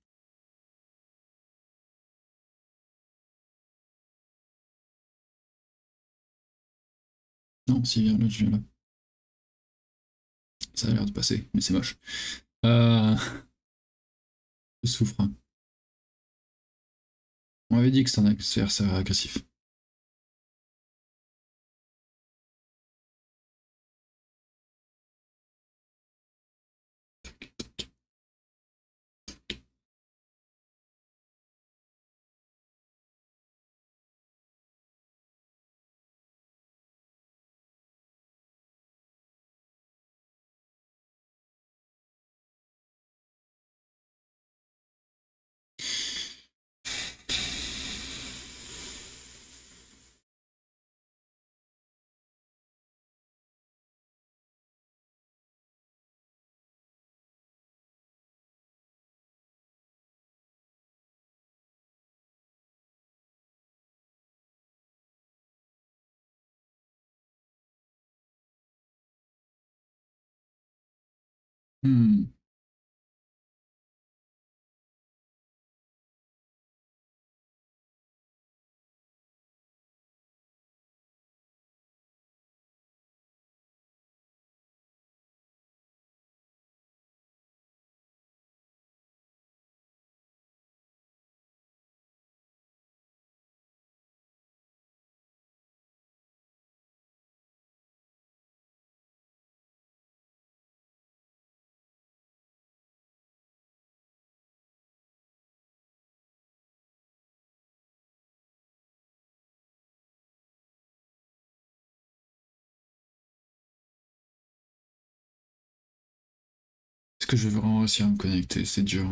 Non, si, viens là, je viens là. Ça a l'air de passer, mais c'est moche. Euh... Je souffre. On m'avait dit que c'était un adversaire agressif. Hmm. Est-ce que je vais vraiment réussir à me connecter? C'est dur.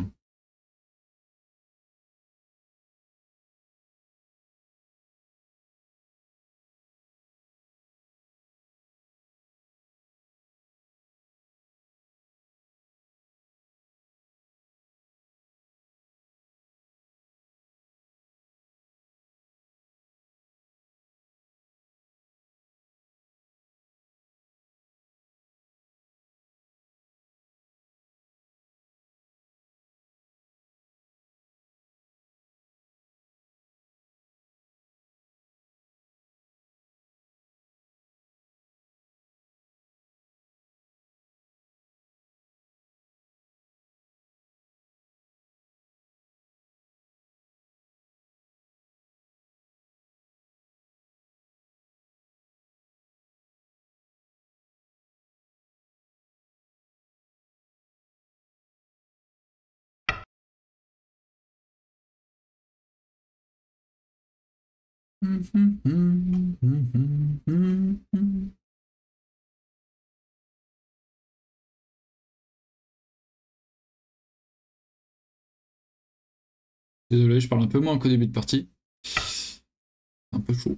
Désolé, je parle un peu moins qu'au début de partie. Un peu chaud.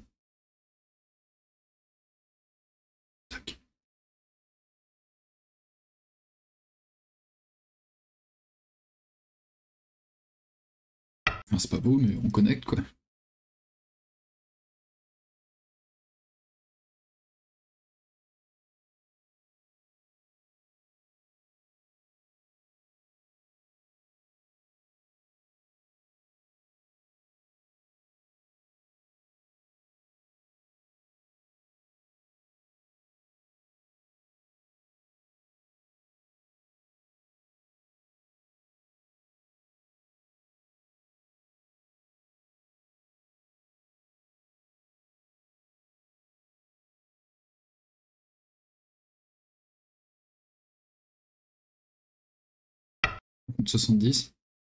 Tac. Enfin, c'est pas beau, mais on connecte quoi. compte soixante-dix.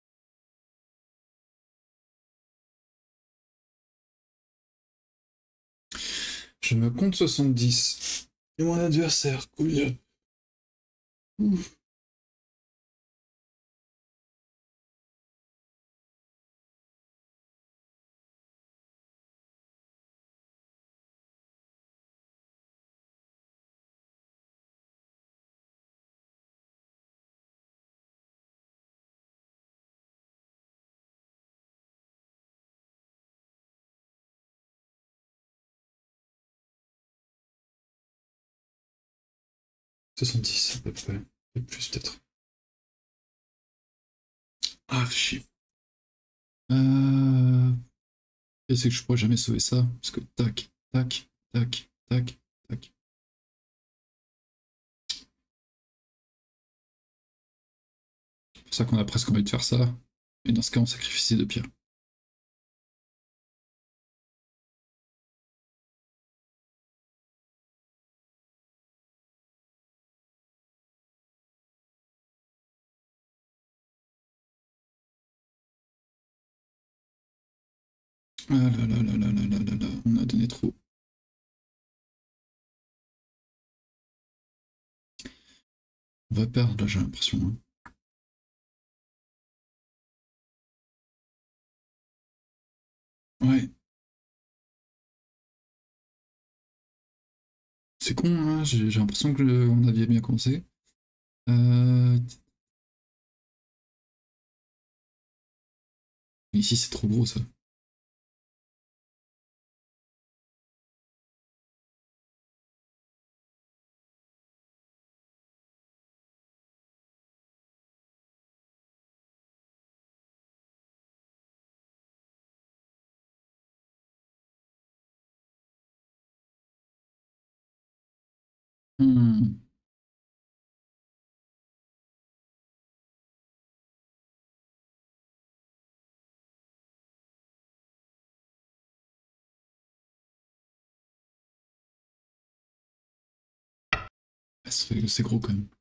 Je me compte soixante-dix. Et mon adversaire, combien? Ouf. soixante-dix à peu près. Et plus peut-être. Ah, fais chier. Euh... Et c'est que je pourrais jamais sauver ça. Parce que tac, tac, tac, tac, tac. C'est pour ça qu'on a presque envie de faire ça. Et dans ce cas, on sacrifie ces deux pierres. Ah là là là là là là là là, on a donné trop. On va perdre là, j'ai l'impression. Hein. Ouais. C'est con, hein, j'ai l'impression qu'on avait bien commencé. Euh... Ici, c'est trop gros ça. Hmm. C'est gros quand même.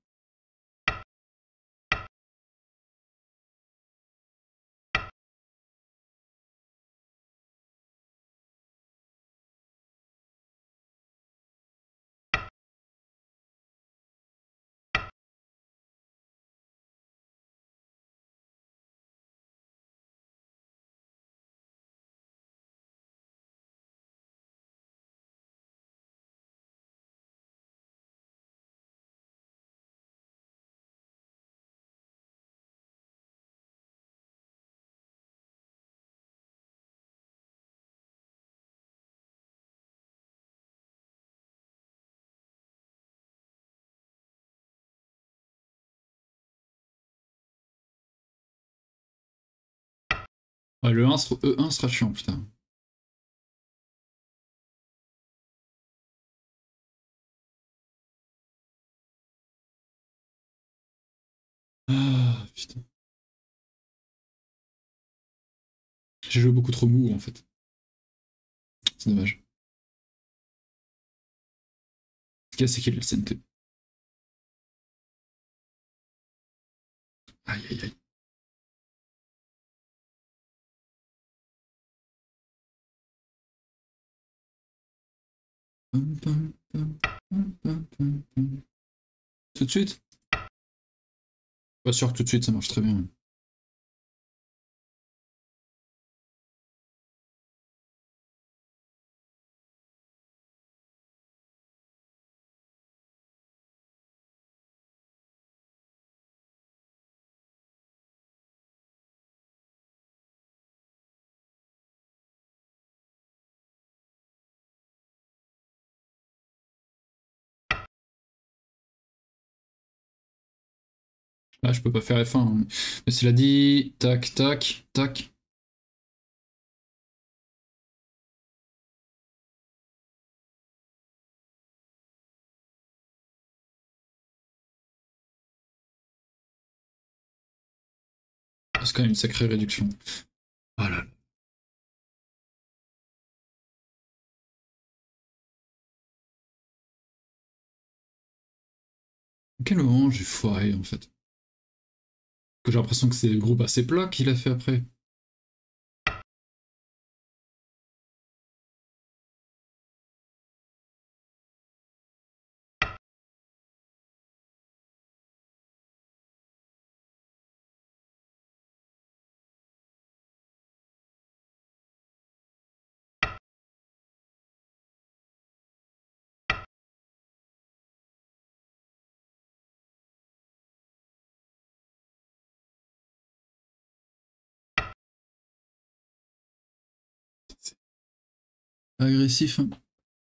Ouais, le un, E un sera chiant, putain. Ah, putain. J'ai joué beaucoup trop mou en fait. C'est dommage. Ce qu'il y a, c'est qu'il y a le S N T. Aïe aïe aïe. Pum, pum, pum, pum, pum, pum, pum. Tout de suite? Pas sûr que tout de suite ça marche très bien. Là, je peux pas faire F un. Hein. Mais cela dit, tac, tac, tac. C'est quand même une sacrée réduction. Ah là là. À quel moment j'ai foiré en fait? Que j'ai l'impression que c'est des groupes assez plats qu'il a fait après. C'est agressif, hein.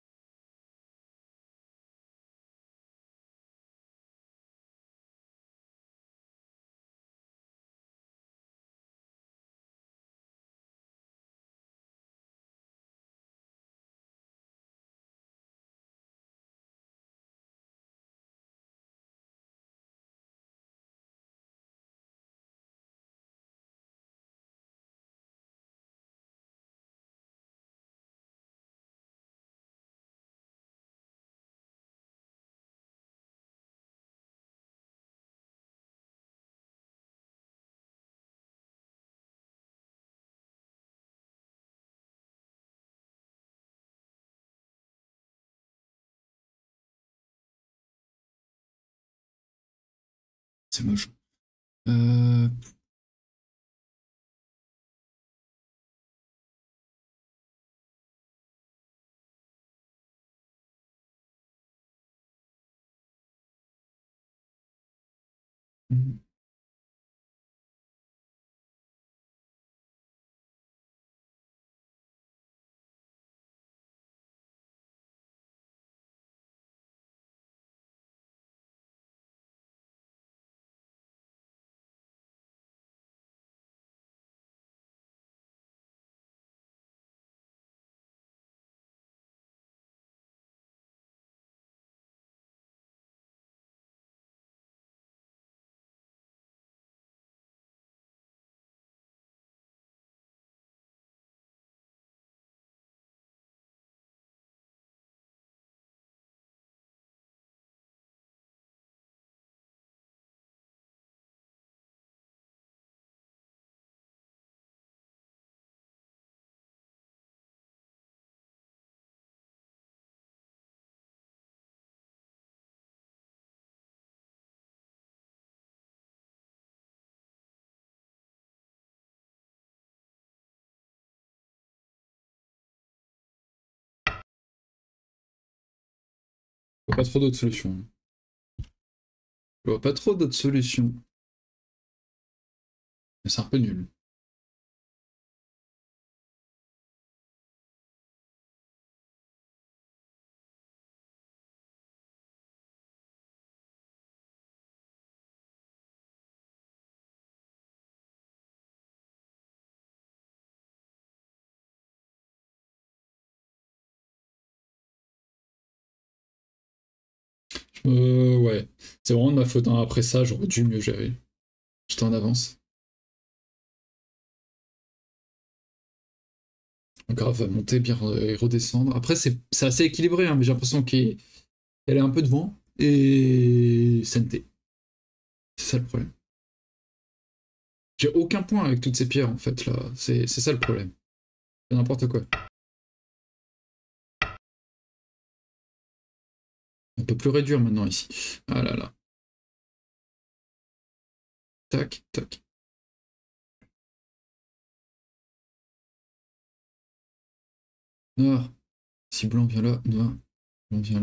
C'est moche. Euh... Je vois pas trop d'autres solutions. Je vois pas trop d'autres solutions. Mais c'est un peu nul. Euh, ouais. C'est vraiment de ma faute, hein. Après ça, j'aurais dû mieux gérer. J'étais en avance. Grave, va monter bien et redescendre. Après, c'est assez équilibré, hein, mais j'ai l'impression qu'elle est un peu devant. Et S N T. C'est ça le problème. J'ai aucun point avec toutes ces pierres, en fait, là. C'est ça le problème. C'est n'importe quoi. On peut plus réduire maintenant ici. Ah là là. Tac, tac. Noir. Si blanc vient là, noir. Blanc vient là.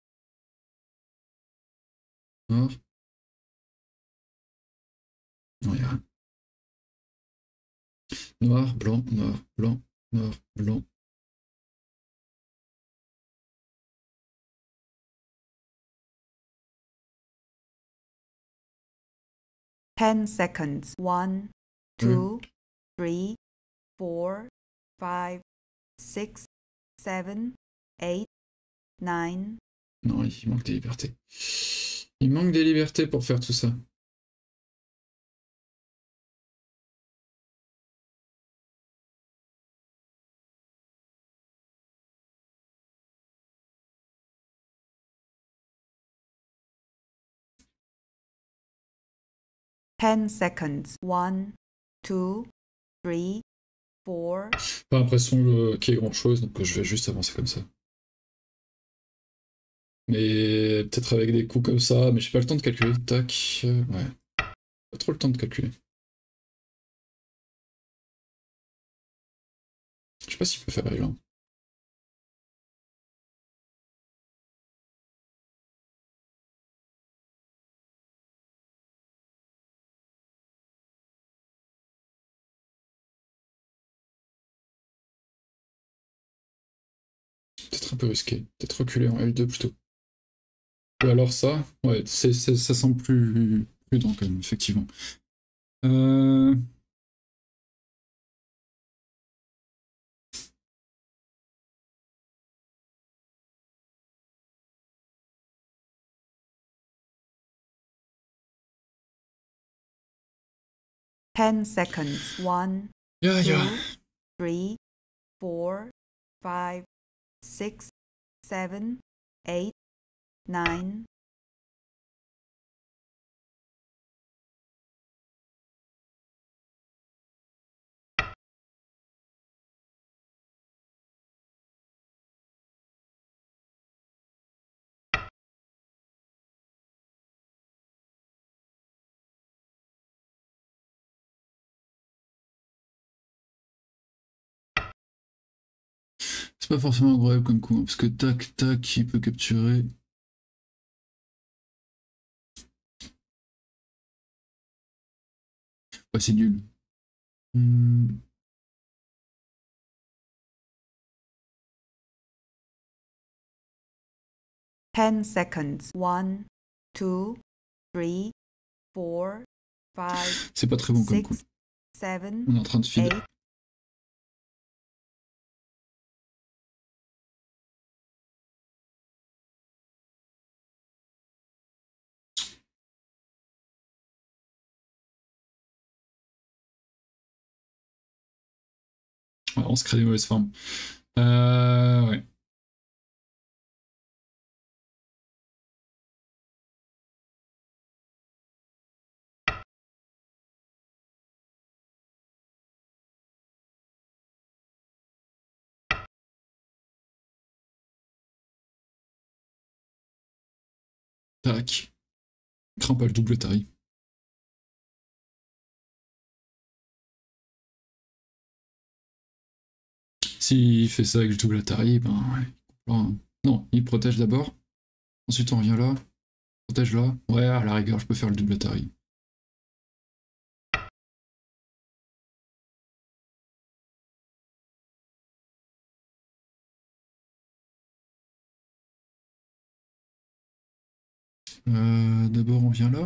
Noir. Non, y'a rien. Noir, blanc, noir, blanc, noir, blanc. ten seconds. one, two, three, four, five, six, seven, eight, nine. Non, il manque des libertés. Il manque des libertés pour faire tout ça. ten seconds. one, two, three, four. Pas l'impression euh, qu'il y ait grand chose, donc je vais juste avancer comme ça. Mais peut-être avec des coups comme ça, mais j'ai pas le temps de calculer. Tac, euh, ouais. Pas trop le temps de calculer. Je sais pas s'il peut faire là. Peut-être un peu risqué. Peut-être reculer en L deux plutôt. Ou alors ça, ouais, c'est, c'est, ça semble plus prudent quand même, effectivement. Euh... ten seconds. one, Yeah, two, yeah. three, four, five, six, seven, eight, nine. C'est pas forcément incroyable comme coup, hein, parce que tac, tac, il peut capturer. Ouais, c'est nul. Hmm. ten seconds. one, two, three, four, five, C'est pas très bon comme coup. six, seven, On est en train de feed. eight. Ouais, on se crée des mauvaises formes. Euh, ouais. Tac. Crains pas le double taille. S'il fait ça avec le double Atari, ben ouais. Enfin, non, il protège d'abord. Ensuite on revient là. Protège là. Ouais, à la rigueur, je peux faire le double Atari. Euh, d'abord on vient là.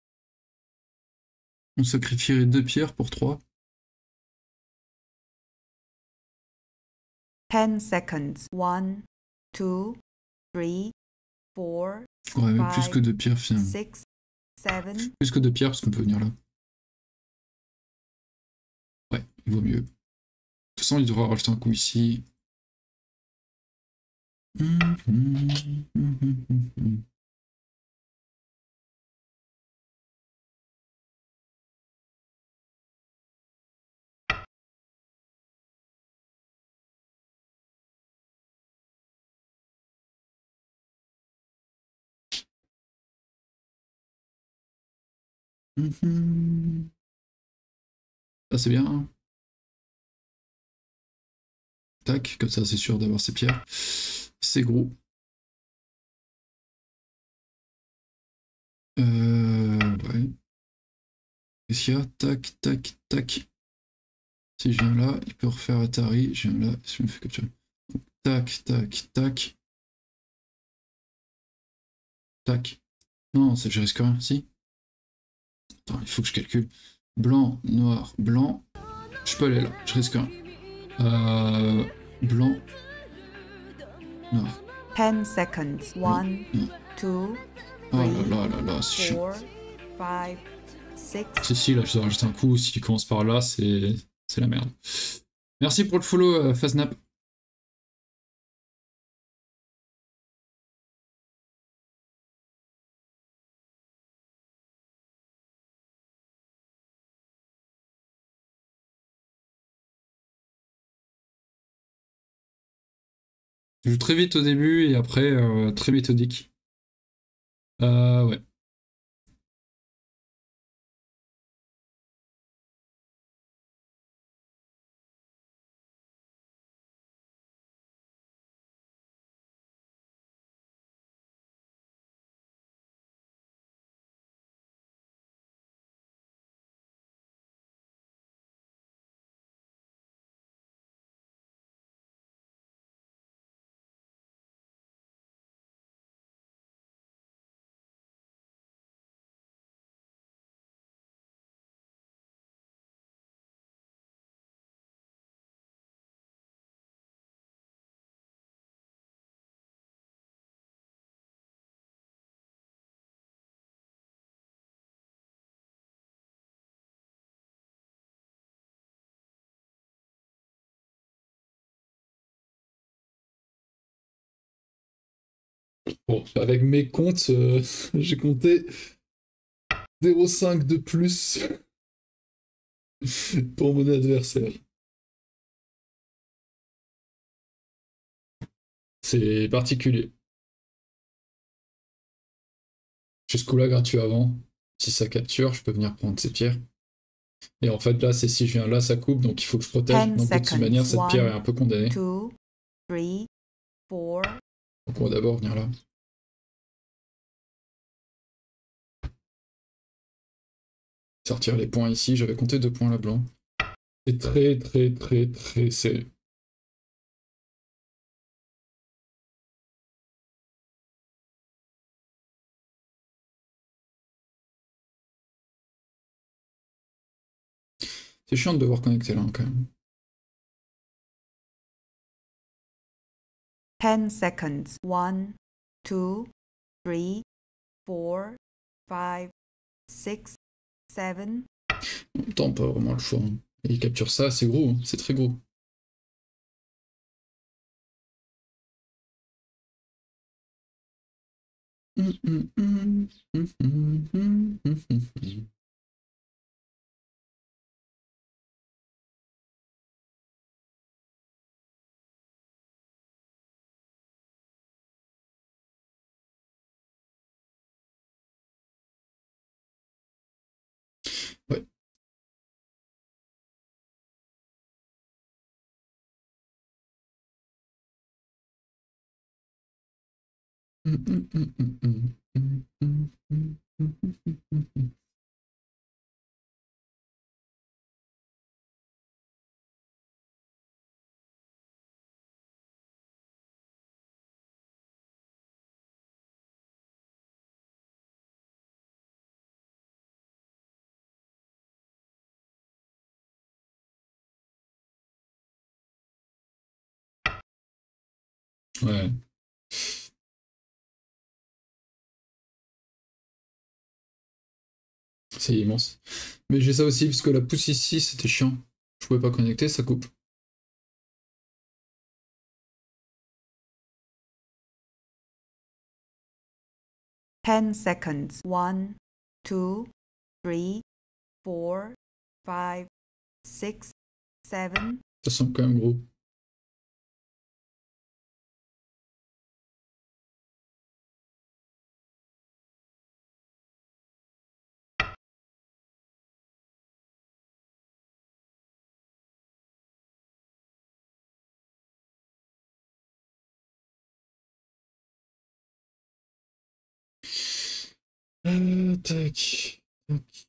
On sacrifierait deux pierres pour trois. ten seconds. one, two, three, four, Ouais, mais plus que deux pierres finalement. six, seven. Plus que deux pierres parce qu'on peut venir là. Ouais, il vaut mieux. De toute façon, il devra rajouter un coup ici. Hum, hum, hum, hum, hum, hum. Hum, ça c'est bien. Tac, comme ça c'est sûr d'avoir ces pierres. C'est gros. Euh, ouais. Qu'est-ce qu'il y a? Tac, tac, tac. Si je viens là, il peut refaire Atari. Je viens là, si je me fais capturer. Donc, tac, tac, tac. Tac. Non, je risque rien, si. Attends, il faut que je calcule. Blanc, noir, blanc. Je peux aller là, je risque rien. Euh, blanc, noir. ten seconds. one, two, Oh là là là là, c'est chiant. four, five, six. Si, si, là, je dois rajouter un coup. Si tu commences par là, c'est la merde. Merci pour le follow, euh, Faznap. Je joue très vite au début et après euh, très méthodique. Euh, ouais. Bon, avec mes comptes, euh, j'ai compté zéro virgule cinq de plus pour mon adversaire. C'est particulier. J'ai ce coup-là gratuit avant. Si ça capture, je peux venir prendre ces pierres. Et en fait, là, c'est si je viens là, ça coupe, donc il faut que je protège. ten Donc de toute manière, seconds. cette pierre est un One, peu condamnée. two, three, four. Donc on va d'abord venir là. Sortir les points ici, j'avais compté deux points là blanc. C'est très très très très serré. C'est chiant de devoir connecter là quand même. ten seconds. One, two, three, four, five, six, seven. En même temps, pas vraiment le choix. Hein. Et il capture ça, c'est gros, hein. C'est très gros. Ouais. Ouais. C'est immense. Mais j'ai ça aussi, parce que la pousse ici, c'était chiant. Je pouvais pas connecter, ça coupe. ten seconds. One, two, three, four, five, six, seven. Ça semble quand même gros. Euh, tac. Tac.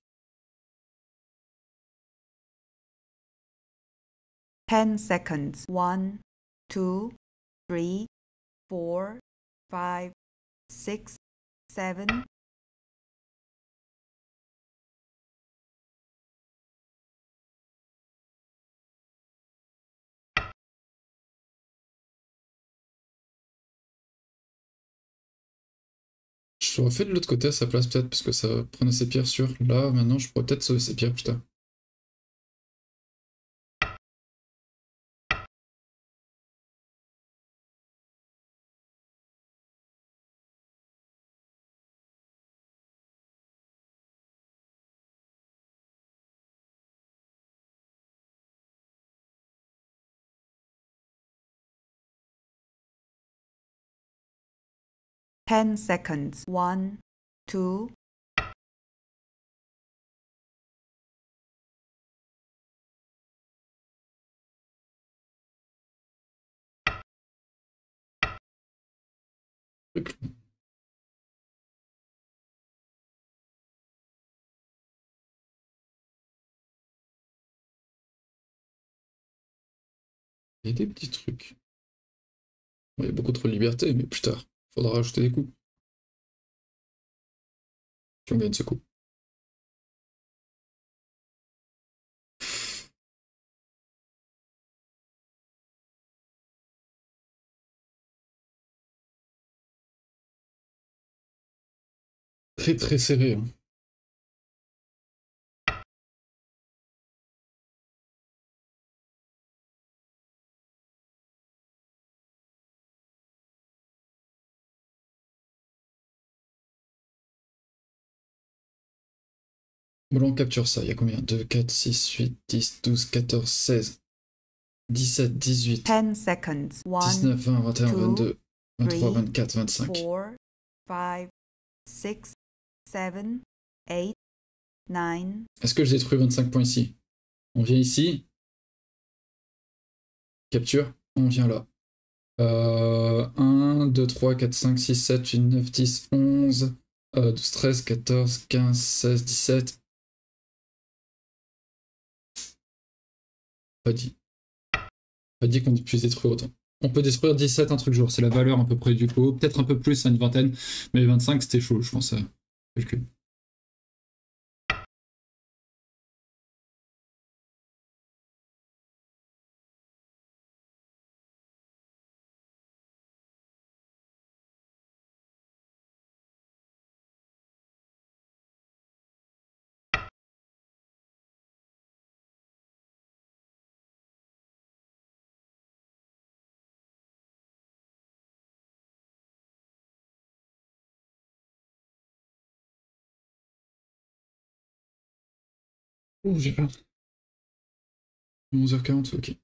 ten seconds. One, two, three, four, five, six, seven. Je l'aurais fait de l'autre côté à sa place peut-être, parce que ça prenait ses pierres sur. Là, maintenant, je pourrais peut-être sauver ses pierres, putain. ten seconds. one, two, Il y a des petits trucs. Il y a beaucoup trop de liberté, mais plus tard, faudra rajouter des coups. Puis on gagne ce coup. Très très serré. Hein. Bon, on capture ça. Il y a combien? deux, quatre, six, huit, dix, douze, quatorze, seize, dix-sept, dix-huit, ten seconds. one, dix-neuf, vingt, vingt et un, two, vingt-deux, vingt-trois, three, vingt-quatre, vingt-cinq. four, five, six, seven, eight, nine. Est-ce que j'ai détruit vingt-cinq points ici? On vient ici. Capture. On vient là. Euh, un, deux, trois, quatre, cinq, six, sept, huit, neuf, dix, onze, euh, douze, treize, quatorze, quinze, seize, dix-sept. Pas dit. Pas dit qu'on puisse détruire autant. On peut détruire dix-sept un truc jour, c'est la valeur à peu près du coup. Peut-être un peu plus à une vingtaine, mais vingt-cinq c'était chaud, je pense. À calcul. Ouh, j'ai peur. onze heures quarante, ok.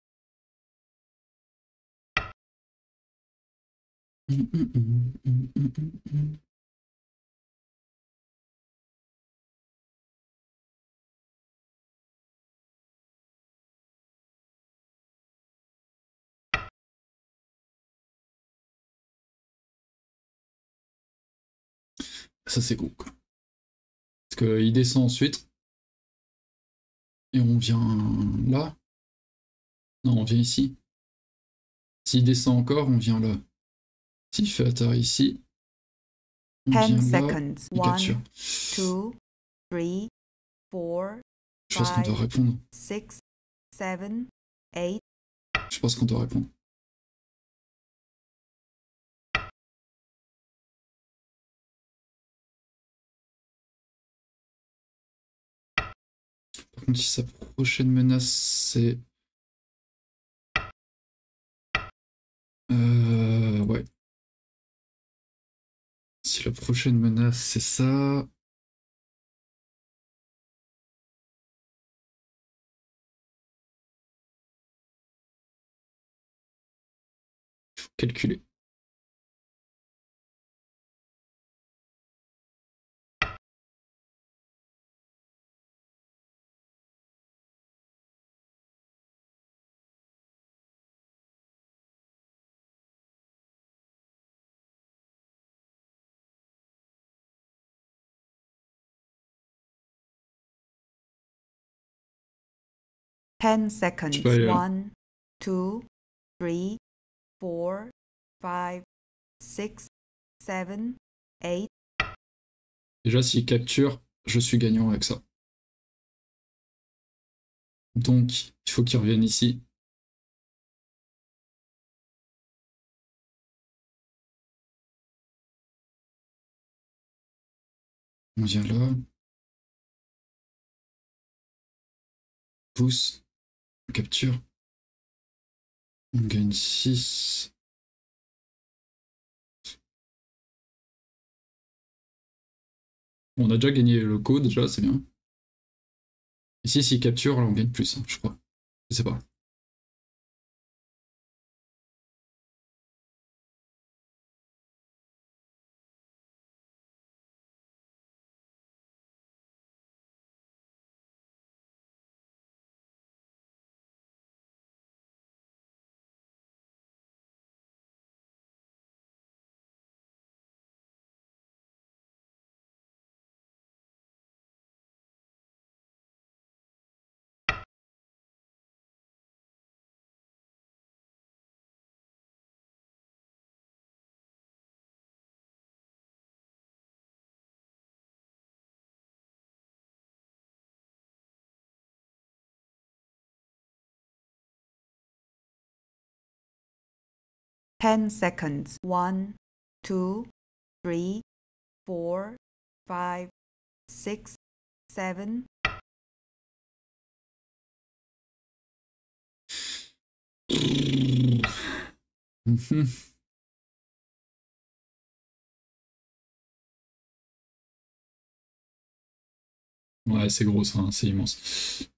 Hum, hum, hum, hum, hum, hum, hum. Ça c'est cool quoi. Parce qu'il descend ensuite. Et on vient là. Non, on vient ici. S'il descend encore, on vient là. S'il fait atterrir ici, on ten vient là. seconds. Il capture. one, two, three, four, Je pense qu'on doit five, répondre. six, seven, eight. Je pense qu'on doit répondre. Par contre, si sa prochaine menace, c'est... Euh... Ouais. Si la prochaine menace, c'est ça... Il faut calculer. ten seconds. pas, euh, one, two, three, four, five, six, seven, eight. Déjà, s'il capture, je suis gagnant avec ça. Donc, il faut qu'il revienne ici. On vient là. Pousse. On capture. On gagne six. On a déjà gagné le code, déjà, c'est bien. Ici, s'il capture, là, on gagne plus, hein, je crois. Je sais pas. ten seconds. one, two, three, four, five, six, seven. Mhm. Ouais, c'est gros ça, hein, c'est immense.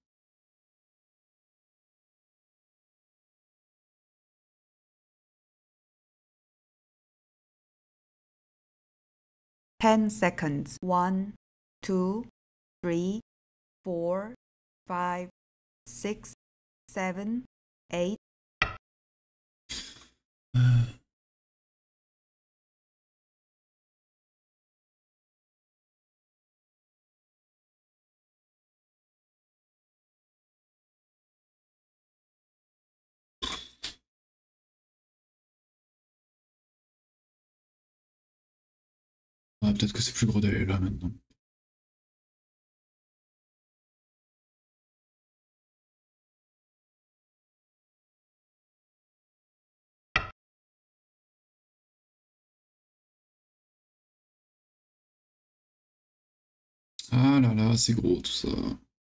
ten seconds. one, two, three, four, five, six, seven, eight. Ah, peut-être que c'est plus gros d'aller là maintenant. Ah là là, c'est gros tout ça.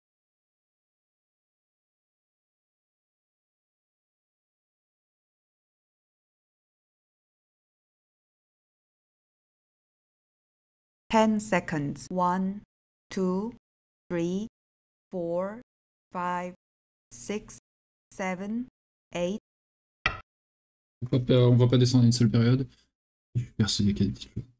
ten seconds. one, two, three, four, five, six, seven, eight. On va pas, on va pas descendre une seule période. Je suis persuadé qu'il y a des petites choses.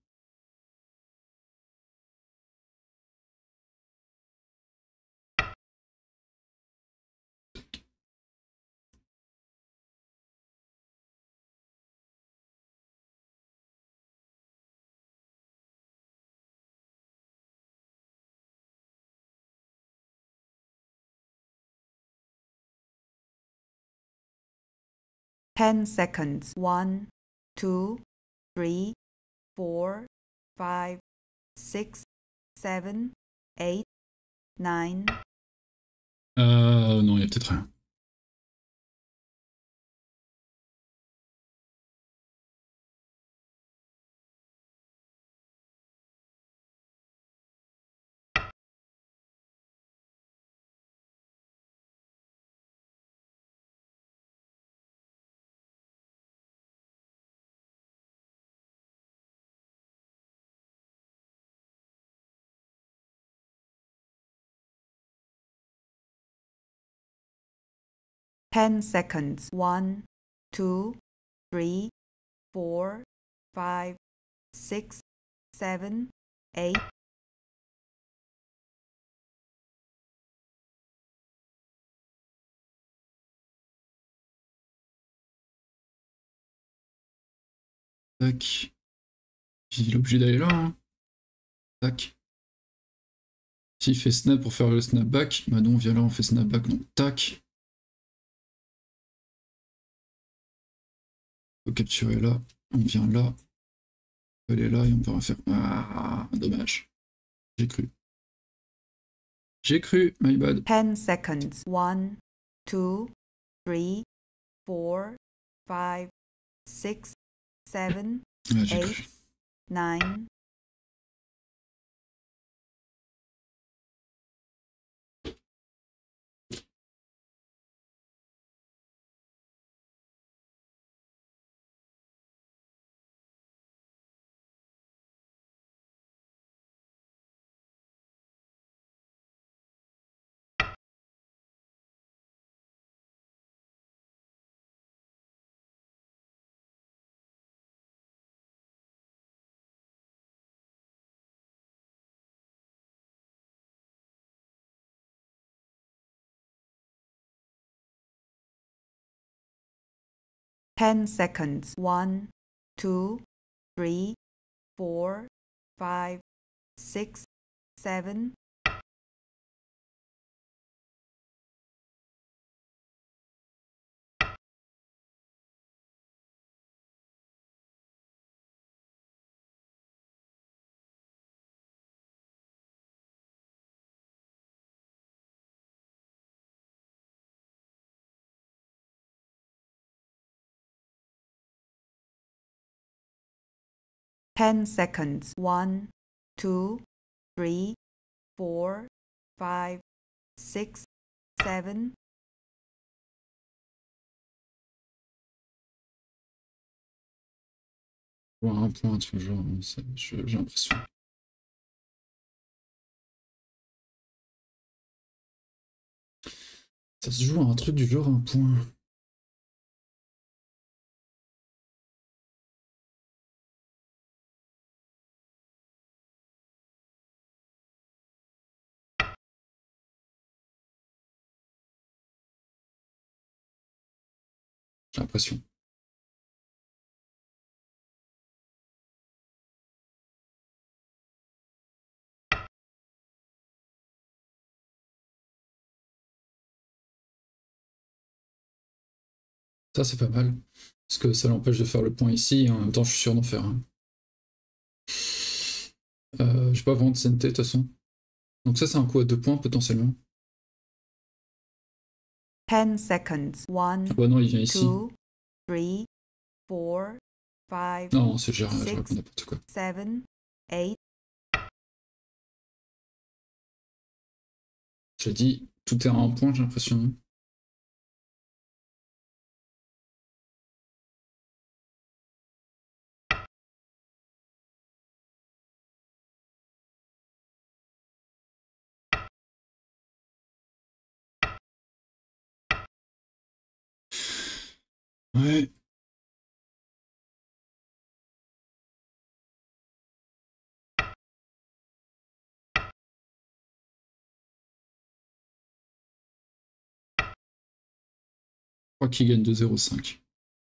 ten seconds. one, two, three, four, five, six, seven, eight, nine. Euh, non, il y a peut-être rien. ten seconds. one, two, three, four, five, six, seven, eight. Tac. Il est obligé d'aller là. Hein. Tac. S'il fait snap pour faire le snapback, bah non, viens là, on fait snapback, non. Tac. On peut capturer là, on vient là, on peut aller là et on peut rien faire. Ah, dommage. J'ai cru. J'ai cru, my bad. ten seconds. one, two, three, four, five, six, seven, Ah, j'ai eight, cru. nine. ten seconds. one, two, three, four, five, six, seven. ten seconds. one, two, three, four, five, six, seven. Voir un point, tu vois, genre, j'ai l'impression. Ça se joue à un truc du genre un point. J'ai l'impression. Ça, c'est pas mal. Parce que ça l'empêche de faire le point ici, et en même temps, je suis sûr d'en faire un. Euh, j'ai pas vraiment de C N T, de toute façon. Donc ça, c'est un coup à deux points, potentiellement. ten seconds. one, Ah bah non, il vient ici. two, three, four, five, Non, c'est je six, raconte n'importe quoi. seven, eight. J'ai dit, tout est à un point, j'ai l'impression. Ouais. Je crois qu'il gagne deux zéro cinq.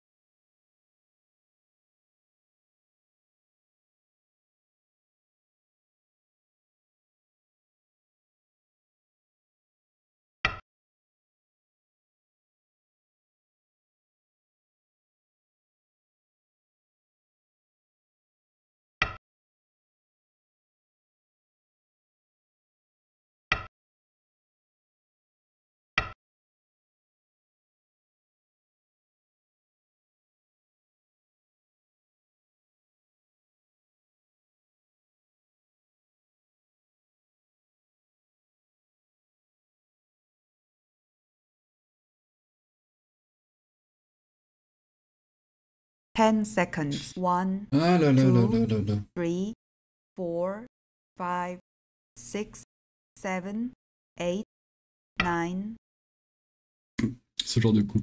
ten seconds. one, Ah là là là two, là là là. three, four, five, six, seven, eight, nine. Ce genre de coup.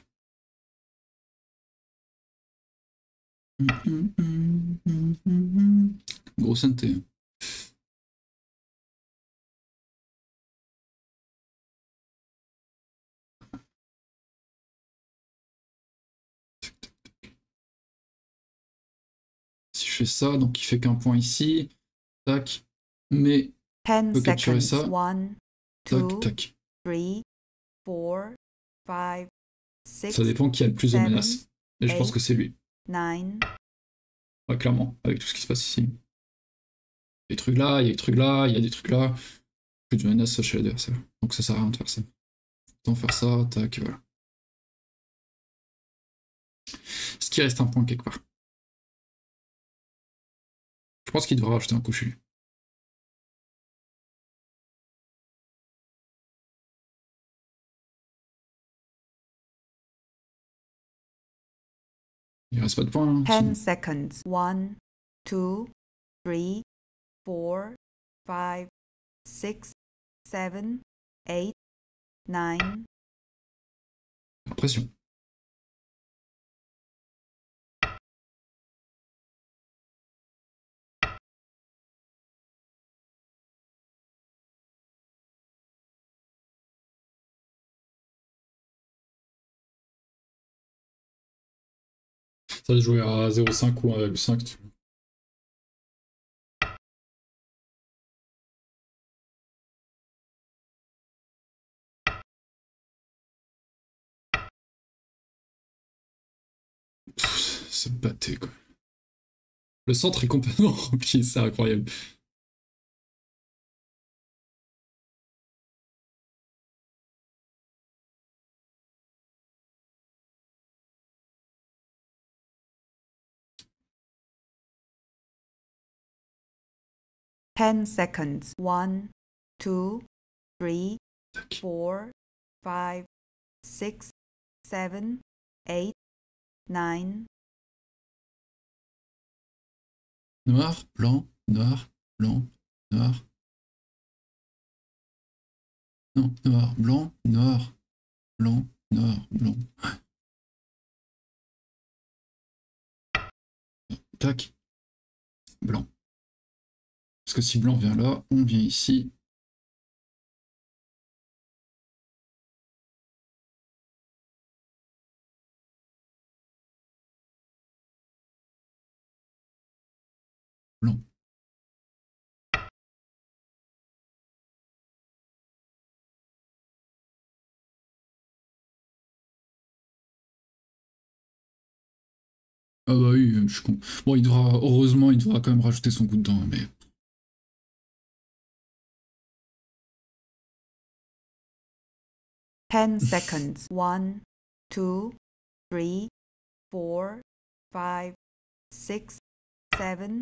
Grosse N T. Si je fais ça, donc il fait qu'un point ici. Tac. Mais ten je peux capturer seconds. ça. one, Tac, two, tac. three, four, five, six, Ça dépend qui a le plus de seven, menaces. Et je pense eight, que c'est lui. nine. Ouais, clairement, avec tout ce qui se passe ici. Il y a des trucs là, il y a des trucs là, il y a des trucs là. Plus de menaces chez l'adversaire. Donc ça sert à rien de faire ça. Autant faire ça, tac, et voilà. Ce qui reste un point quelque part. Je pense qu'il devra rajouter un coup chez lui. Il reste pas de points. Hein, ten seconds. one, two, three, four, five, six, seven, eight, nine. Impression. Ça va jouer à zéro virgule cinq ou un virgule cinq. Tu... C'est batté quoi. Le centre est complètement rempli, c'est incroyable. ten seconds. one, two, three, Tac. four, five, six, seven, eight, nine. Noir, blanc, noir, blanc, noir. Non, noir, blanc, noir, blanc, noir, blanc. Tac. Blanc. Parce que si blanc vient là, on vient ici. Blanc. Ah bah oui, je suis con. Bon, il devra, heureusement, il devra quand même rajouter son coup de dent, mais... ten seconds. one, two, three, four, five, six, seven.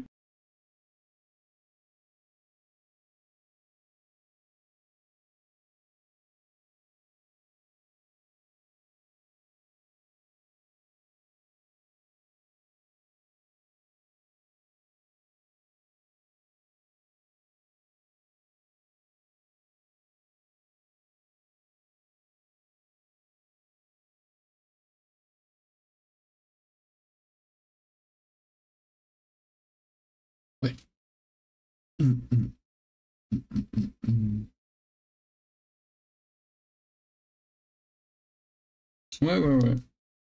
Ouais. Hum, hum, hum, hum, hum, hum. Ouais, ouais, ouais.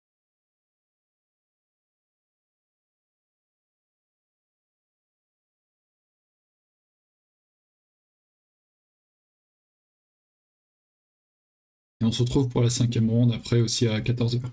Et on se retrouve pour la cinquième ronde après aussi à quatorze heures.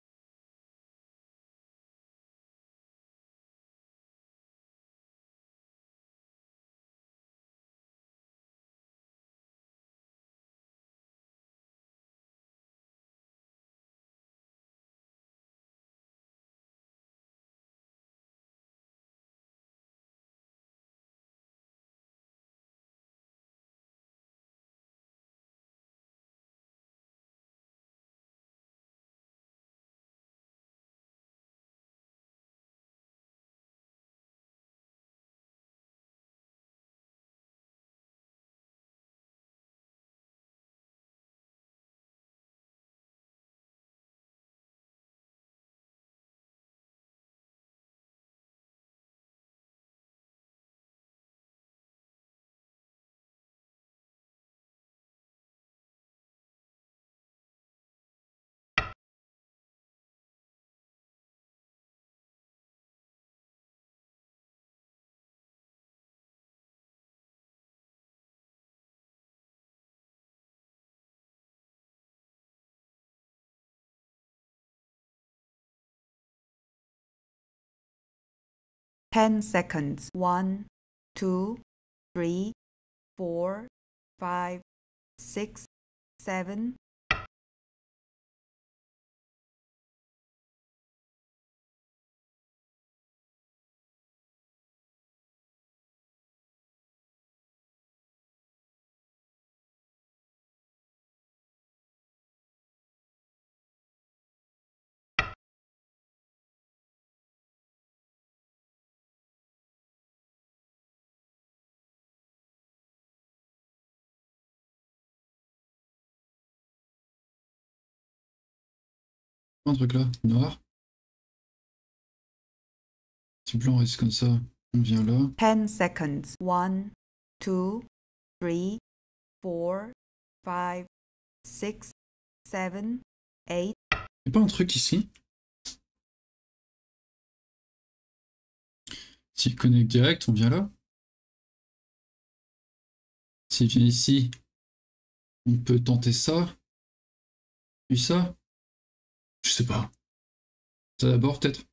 ten seconds. one, two, three, four, five, six, seven. Un truc là, noir. Si blanc reste comme ça, on vient là. ten seconds. one, two, three, four, five, six, seven, eight. Y'a pas un truc ici? S'il connecte direct, on vient là. S'il vient ici, on peut tenter ça. Puis ça. Je sais pas. Ça d'abord, peut-être.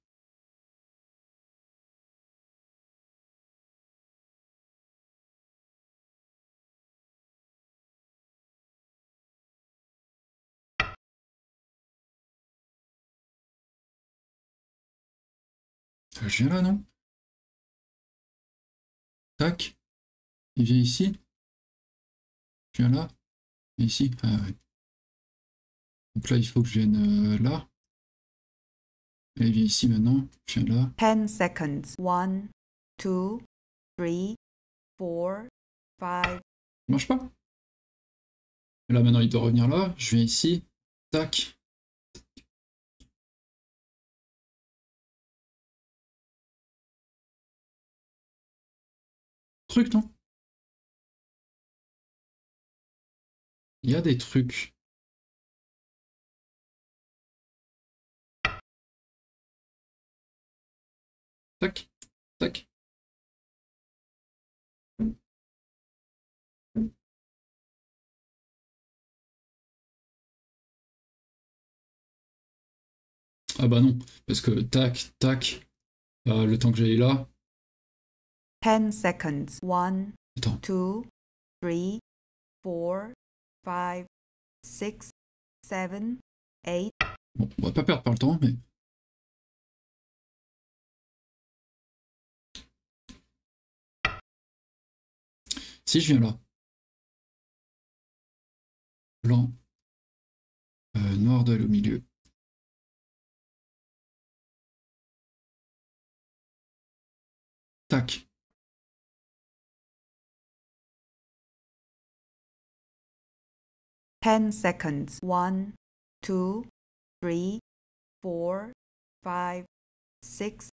Je viens là, non? Tac. Il vient ici. Je viens là. Et ici. Ah ouais. Donc là, il faut que je vienne euh, là. Et il vient ici maintenant. Je viens là. ten seconds. one, two, three, four, five. Ça marche pas. Et là, maintenant, il doit revenir là. Je viens ici. Tac. Truc, non? Il y a des trucs. Tac. Tac. Ah bah non, parce que tac, tac, euh, le temps que j'aille là. ten seconds. one, Attends. two, three, four, five, six, seven, eight. Bon, on va pas perdre par le temps, mais. Si je viens là. Blanc. Euh, noir d'aile au milieu. Tac. ten seconds. one, two, three, four, five, six.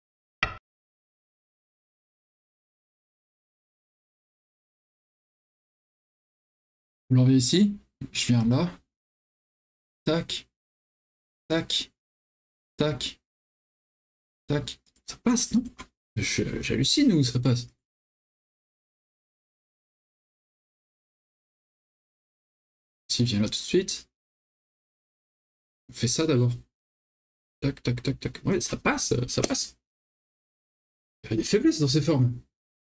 Blanc vient ici. Je viens là. Tac. Tac. Tac. Tac. Ça passe, non? J'hallucine ou ça passe? Si, viens là tout de suite. On fait ça d'abord. Tac, tac, tac, tac. Ouais, ça passe, ça passe. Il y a des faiblesses dans ces formes.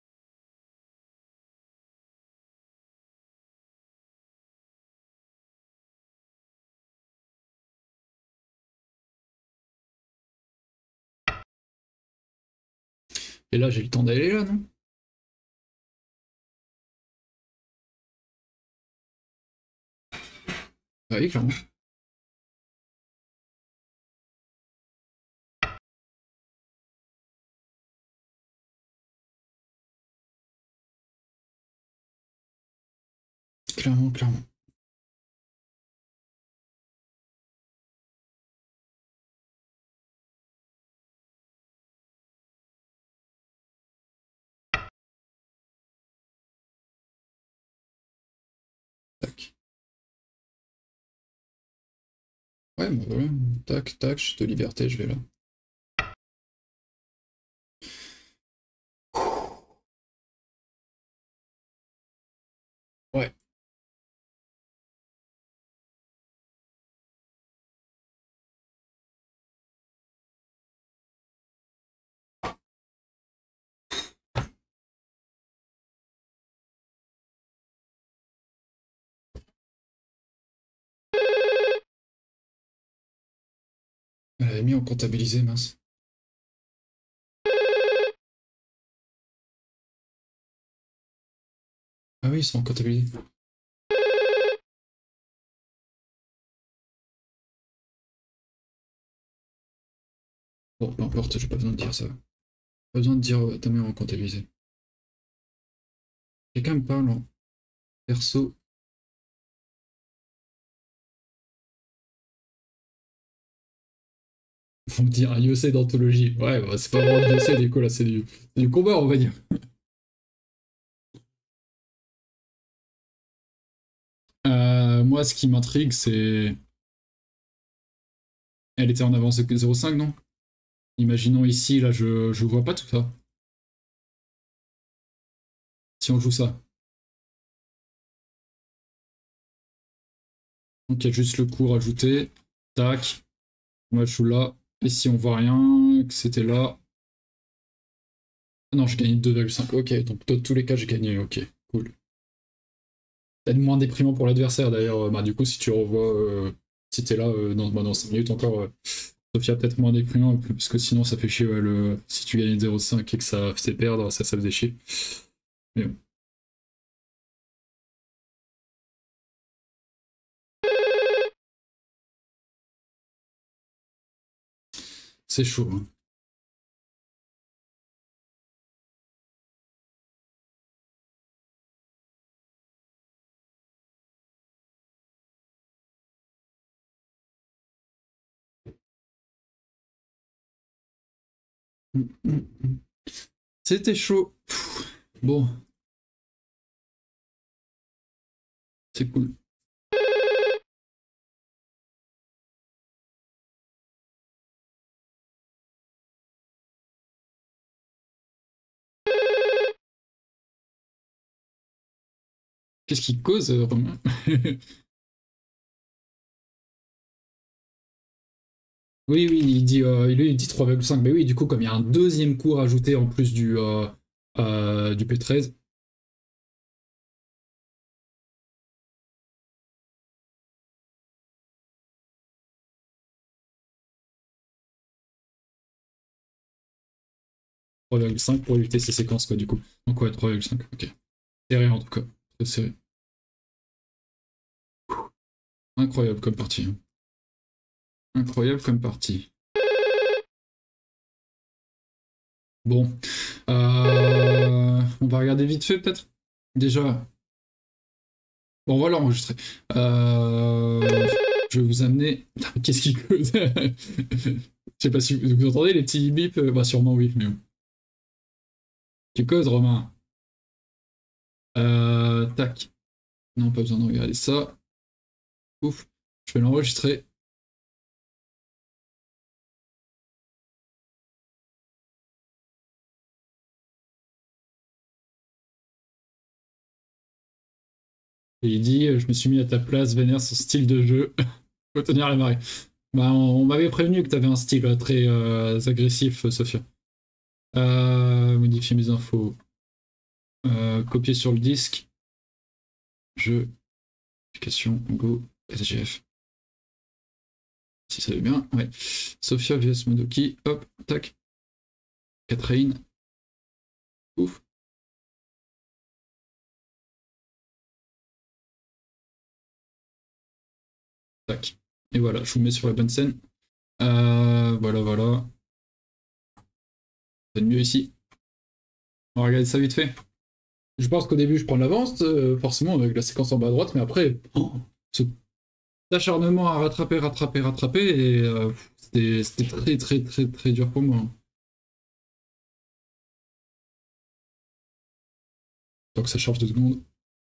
Et là, j'ai le temps d'aller là, non? Ah oui, clairement. Clairement, clairement. Tac. Ouais, bah voilà. Tac, tac, je suis de liberté, je vais là. Ouais. Elle avait mis en comptabilisé, mince. Ah oui, ils sont en comptabilisé. Bon, peu importe, j'ai pas besoin de dire ça. Pas besoin de dire euh, ta mère en comptabilisé. Quelqu'un me parle en perso. Faut me dire un I E C d'anthologie. Ouais, bah, c'est pas vraiment du I E C, du coup, là, c'est du, du combat, on va dire. Euh, moi, ce qui m'intrigue, c'est. Elle était en avance de zéro virgule cinq, non? Imaginons ici, là, je, je vois pas tout ça. Si on joue ça. Donc il y a juste le cours ajouté. Tac. Moi je joue là. Et si on voit rien, que c'était là. Ah non, j'ai gagné deux virgule cinq. Ok, donc dans tous les cas, j'ai gagné. Ok, cool. Peut-être moins déprimant pour l'adversaire d'ailleurs. Bah, du coup, si tu revois. Euh, si t'es là euh, dans, bah, dans cinq minutes encore. Euh, Sophia peut-être moins déprimant, parce que sinon ça fait chier. Ouais, le, si tu gagnes zéro virgule cinq et que ça fait perdre, ça, ça faisait chier. Mais bon. C'est chaud. Hein. C'était chaud. Bon. C'est cool. Qu'est-ce qui cause, euh, Romain? Oui, oui, il dit, euh, il dit trois virgule cinq. Mais oui, du coup, comme il y a un deuxième cours ajouté en plus du, euh, euh, du P treize. trois virgule cinq pour éviter ces séquences, quoi, du coup. Donc, ouais, trois virgule cinq, ok. Serré en tout cas. Très serré. Incroyable comme partie. Hein. Incroyable comme partie. Bon. Euh... On va regarder vite fait, peut-être. Déjà. Bon, on va l'enregistrer. Euh... Je vais vous amener. Qu'est-ce qu'il cause? Je sais pas si vous entendez les petits bips. Bah, sûrement oui, mais. Tu causes, Romain. Euh... Tac. Non, pas besoin de regarder ça. Ouf. Je vais l'enregistrer. Et il dit, je me suis mis à ta place, vénère son style de jeu. Faut tenir la marée. Bah, on, on m'avait prévenu que tu avais un style très euh, agressif, Sophia. Euh, modifier mes infos. Euh, copier sur le disque. Jeu. Application. Go. S G F. Si ça va bien. Ouais. Sophia vs Modoki. Hop. Tac. Catherine. Ouf. Tac. Et voilà, je vous mets sur la bonne scène. Euh, voilà, voilà. C'est mieux ici. On va regarder ça vite fait. Je pense qu'au début, je prends l'avance, euh, forcément, avec la séquence en bas à droite, mais après, oh, ce acharnement à rattraper, rattraper, rattraper, et euh, c'était très, très, très, très dur pour moi. Tant que ça charge deux secondes.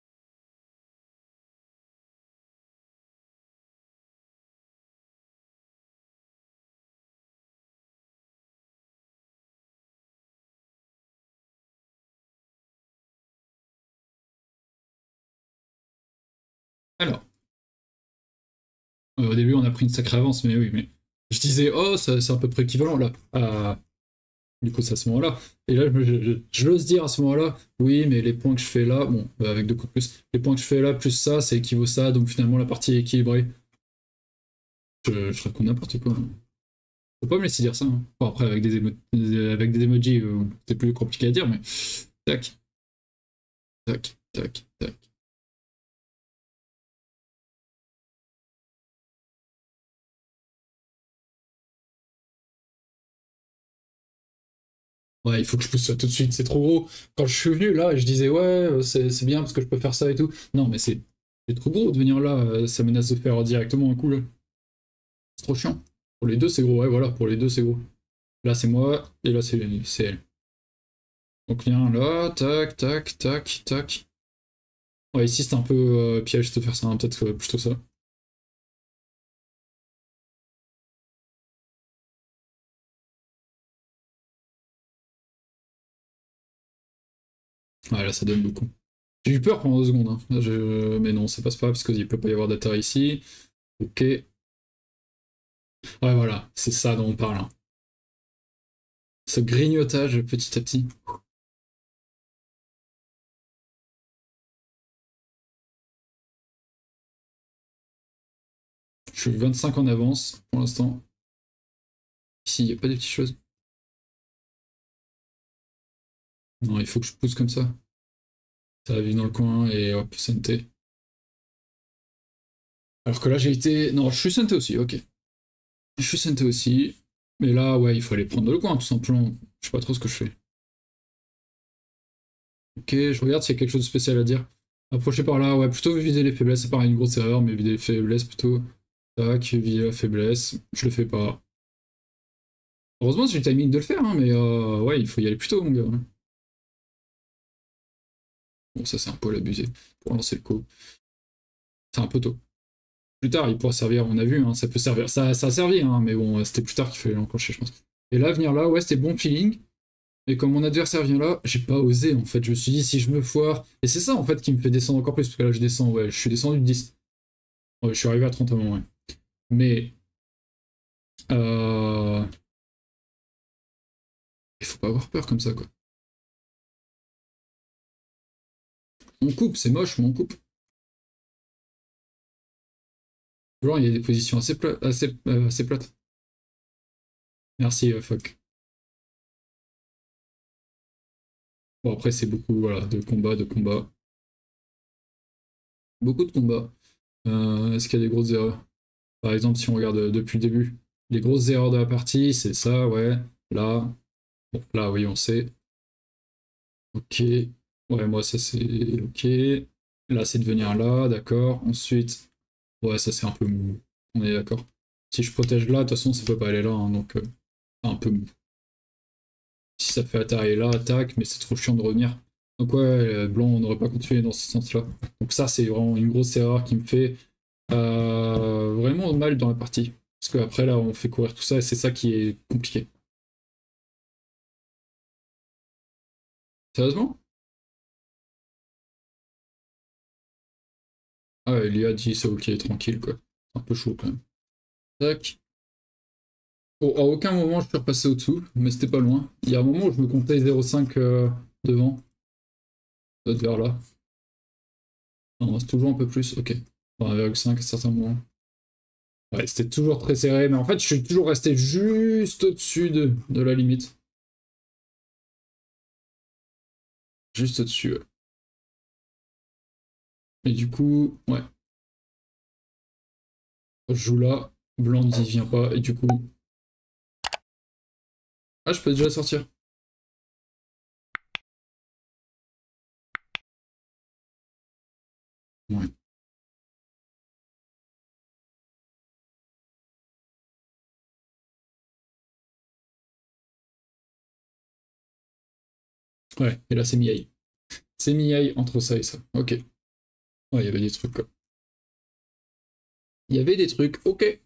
Alors, euh, au début, on a pris une sacrée avance, mais oui, mais je disais, oh, c'est à peu près équivalent là. Ah, du coup, c'est à ce moment-là. Et là, je, je, j'ose dire à ce moment-là, oui, mais les points que je fais là, bon, euh, avec deux coups de plus, les points que je fais là, plus ça, ça équivaut ça, donc finalement, la partie est équilibrée. Je, je raconte n'importe quoi. Hein. Faut pas me laisser dire ça. Hein. Bon, après, avec des, émo avec des emojis, euh, c'est plus compliqué à dire, mais tac, tac, tac, tac. Ouais, il faut que je pousse ça tout de suite, c'est trop gros. Quand je suis venu là, je disais ouais, c'est bien parce que je peux faire ça et tout. Non, mais c'est trop gros de venir là, ça menace de faire directement un coup là. C'est trop chiant. Pour les deux, c'est gros, ouais, voilà, pour les deux, c'est gros. Là, c'est moi, et là, c'est elle. Donc, viens là, tac, tac, tac, tac. Ouais, ici, c'est un peu euh, piège de faire ça, hein, peut-être euh, plutôt ça. Ouais, là, ça donne beaucoup. J'ai eu peur pendant deux secondes, hein. Là, je... mais non, ça passe pas, parce qu'il peut pas y avoir d'atterri ici. Ok. Ouais, voilà, c'est ça dont on parle. Hein. Ce grignotage petit à petit. Je suis vingt-cinq en avance pour l'instant. Ici, il n'y a pas des petites choses. Non, il faut que je pousse comme ça. Ça va vivre dans le coin et hop, S N T. Alors que là, j'ai été. Non, je suis S N T aussi, ok. Je suis S N T aussi. Mais là, ouais, il faut aller prendre le coin, tout simplement. Je sais pas trop ce que je fais. Ok, je regarde s'il y a quelque chose de spécial à dire. Approcher par là, ouais, plutôt viser les faiblesses, ça paraît une grosse erreur, mais viser les faiblesses plutôt. Tac, viser la faiblesse, je le fais pas. Heureusement, j'ai le timing de le faire, hein, mais euh, ouais, il faut y aller plus tôt, mon gars. Bon, ça, c'est un peu l'abusé pour lancer le coup. C'est un peu tôt. Plus tard, il pourra servir, on a vu, hein, ça peut servir. Ça, ça a servi, hein, mais bon, c'était plus tard qu'il fallait l'enclencher, je pense. Et là, venir là, ouais, c'était bon feeling. Mais comme mon adversaire vient là, j'ai pas osé, en fait. Je me suis dit, si je me foire. Et c'est ça, en fait, qui me fait descendre encore plus, parce que là, je descends, ouais, je suis descendu de dix. Ouais, je suis arrivé à trente à un moment, ouais. Mais. Euh... Il faut pas avoir peur comme ça, quoi. On coupe, c'est moche, mais on coupe. Genre, il y a des positions assez, pla assez, euh, assez plates. Merci, euh, fuck. Bon, après, c'est beaucoup, voilà, de combats, de combats. Beaucoup de combats. Euh, Est-ce qu'il y a des grosses erreurs? Par exemple, si on regarde euh, depuis le début, les grosses erreurs de la partie, c'est ça, ouais. Là, bon, là, oui, on sait. Ok. Ouais, moi, ça, c'est ok. Là, c'est de venir là, d'accord. Ensuite, ouais, ça, c'est un peu mou. On est d'accord. Si je protège là, de toute façon, ça peut pas aller là, hein, donc euh, un peu mou. Si ça fait attaquer là, attaque, mais c'est trop chiant de revenir. Donc ouais, euh, blanc, on n'aurait pas continué dans ce sens-là. Donc ça, c'est vraiment une grosse erreur qui me fait euh, vraiment mal dans la partie. Parce qu'après, là, on fait courir tout ça, et c'est ça qui est compliqué. Sérieusement? Ah ouais, l'I A dit c'est ok, tranquille, quoi. C'est un peu chaud, quand même. Tac. Bon, à aucun moment, je suis repassé au-dessous, mais c'était pas loin. Il y a un moment où je me comptais zéro virgule cinq euh, devant. Ça doit être vers là. Non, c'est toujours un peu plus, ok. Enfin, un virgule cinq à certains moments. Ouais, c'était toujours très serré, mais en fait, je suis toujours resté juste au-dessus de, de la limite. Juste au-dessus, ouais. Et du coup, ouais. Je joue là, blanc n'y vient pas, et du coup... Ah, je peux déjà sortir. Ouais. Ouais, et là, c'est mi-aïe. C'est mi-aïe entre ça et ça. Ok. Ouais, il y avait des trucs, quoi. Il y avait des trucs, ok.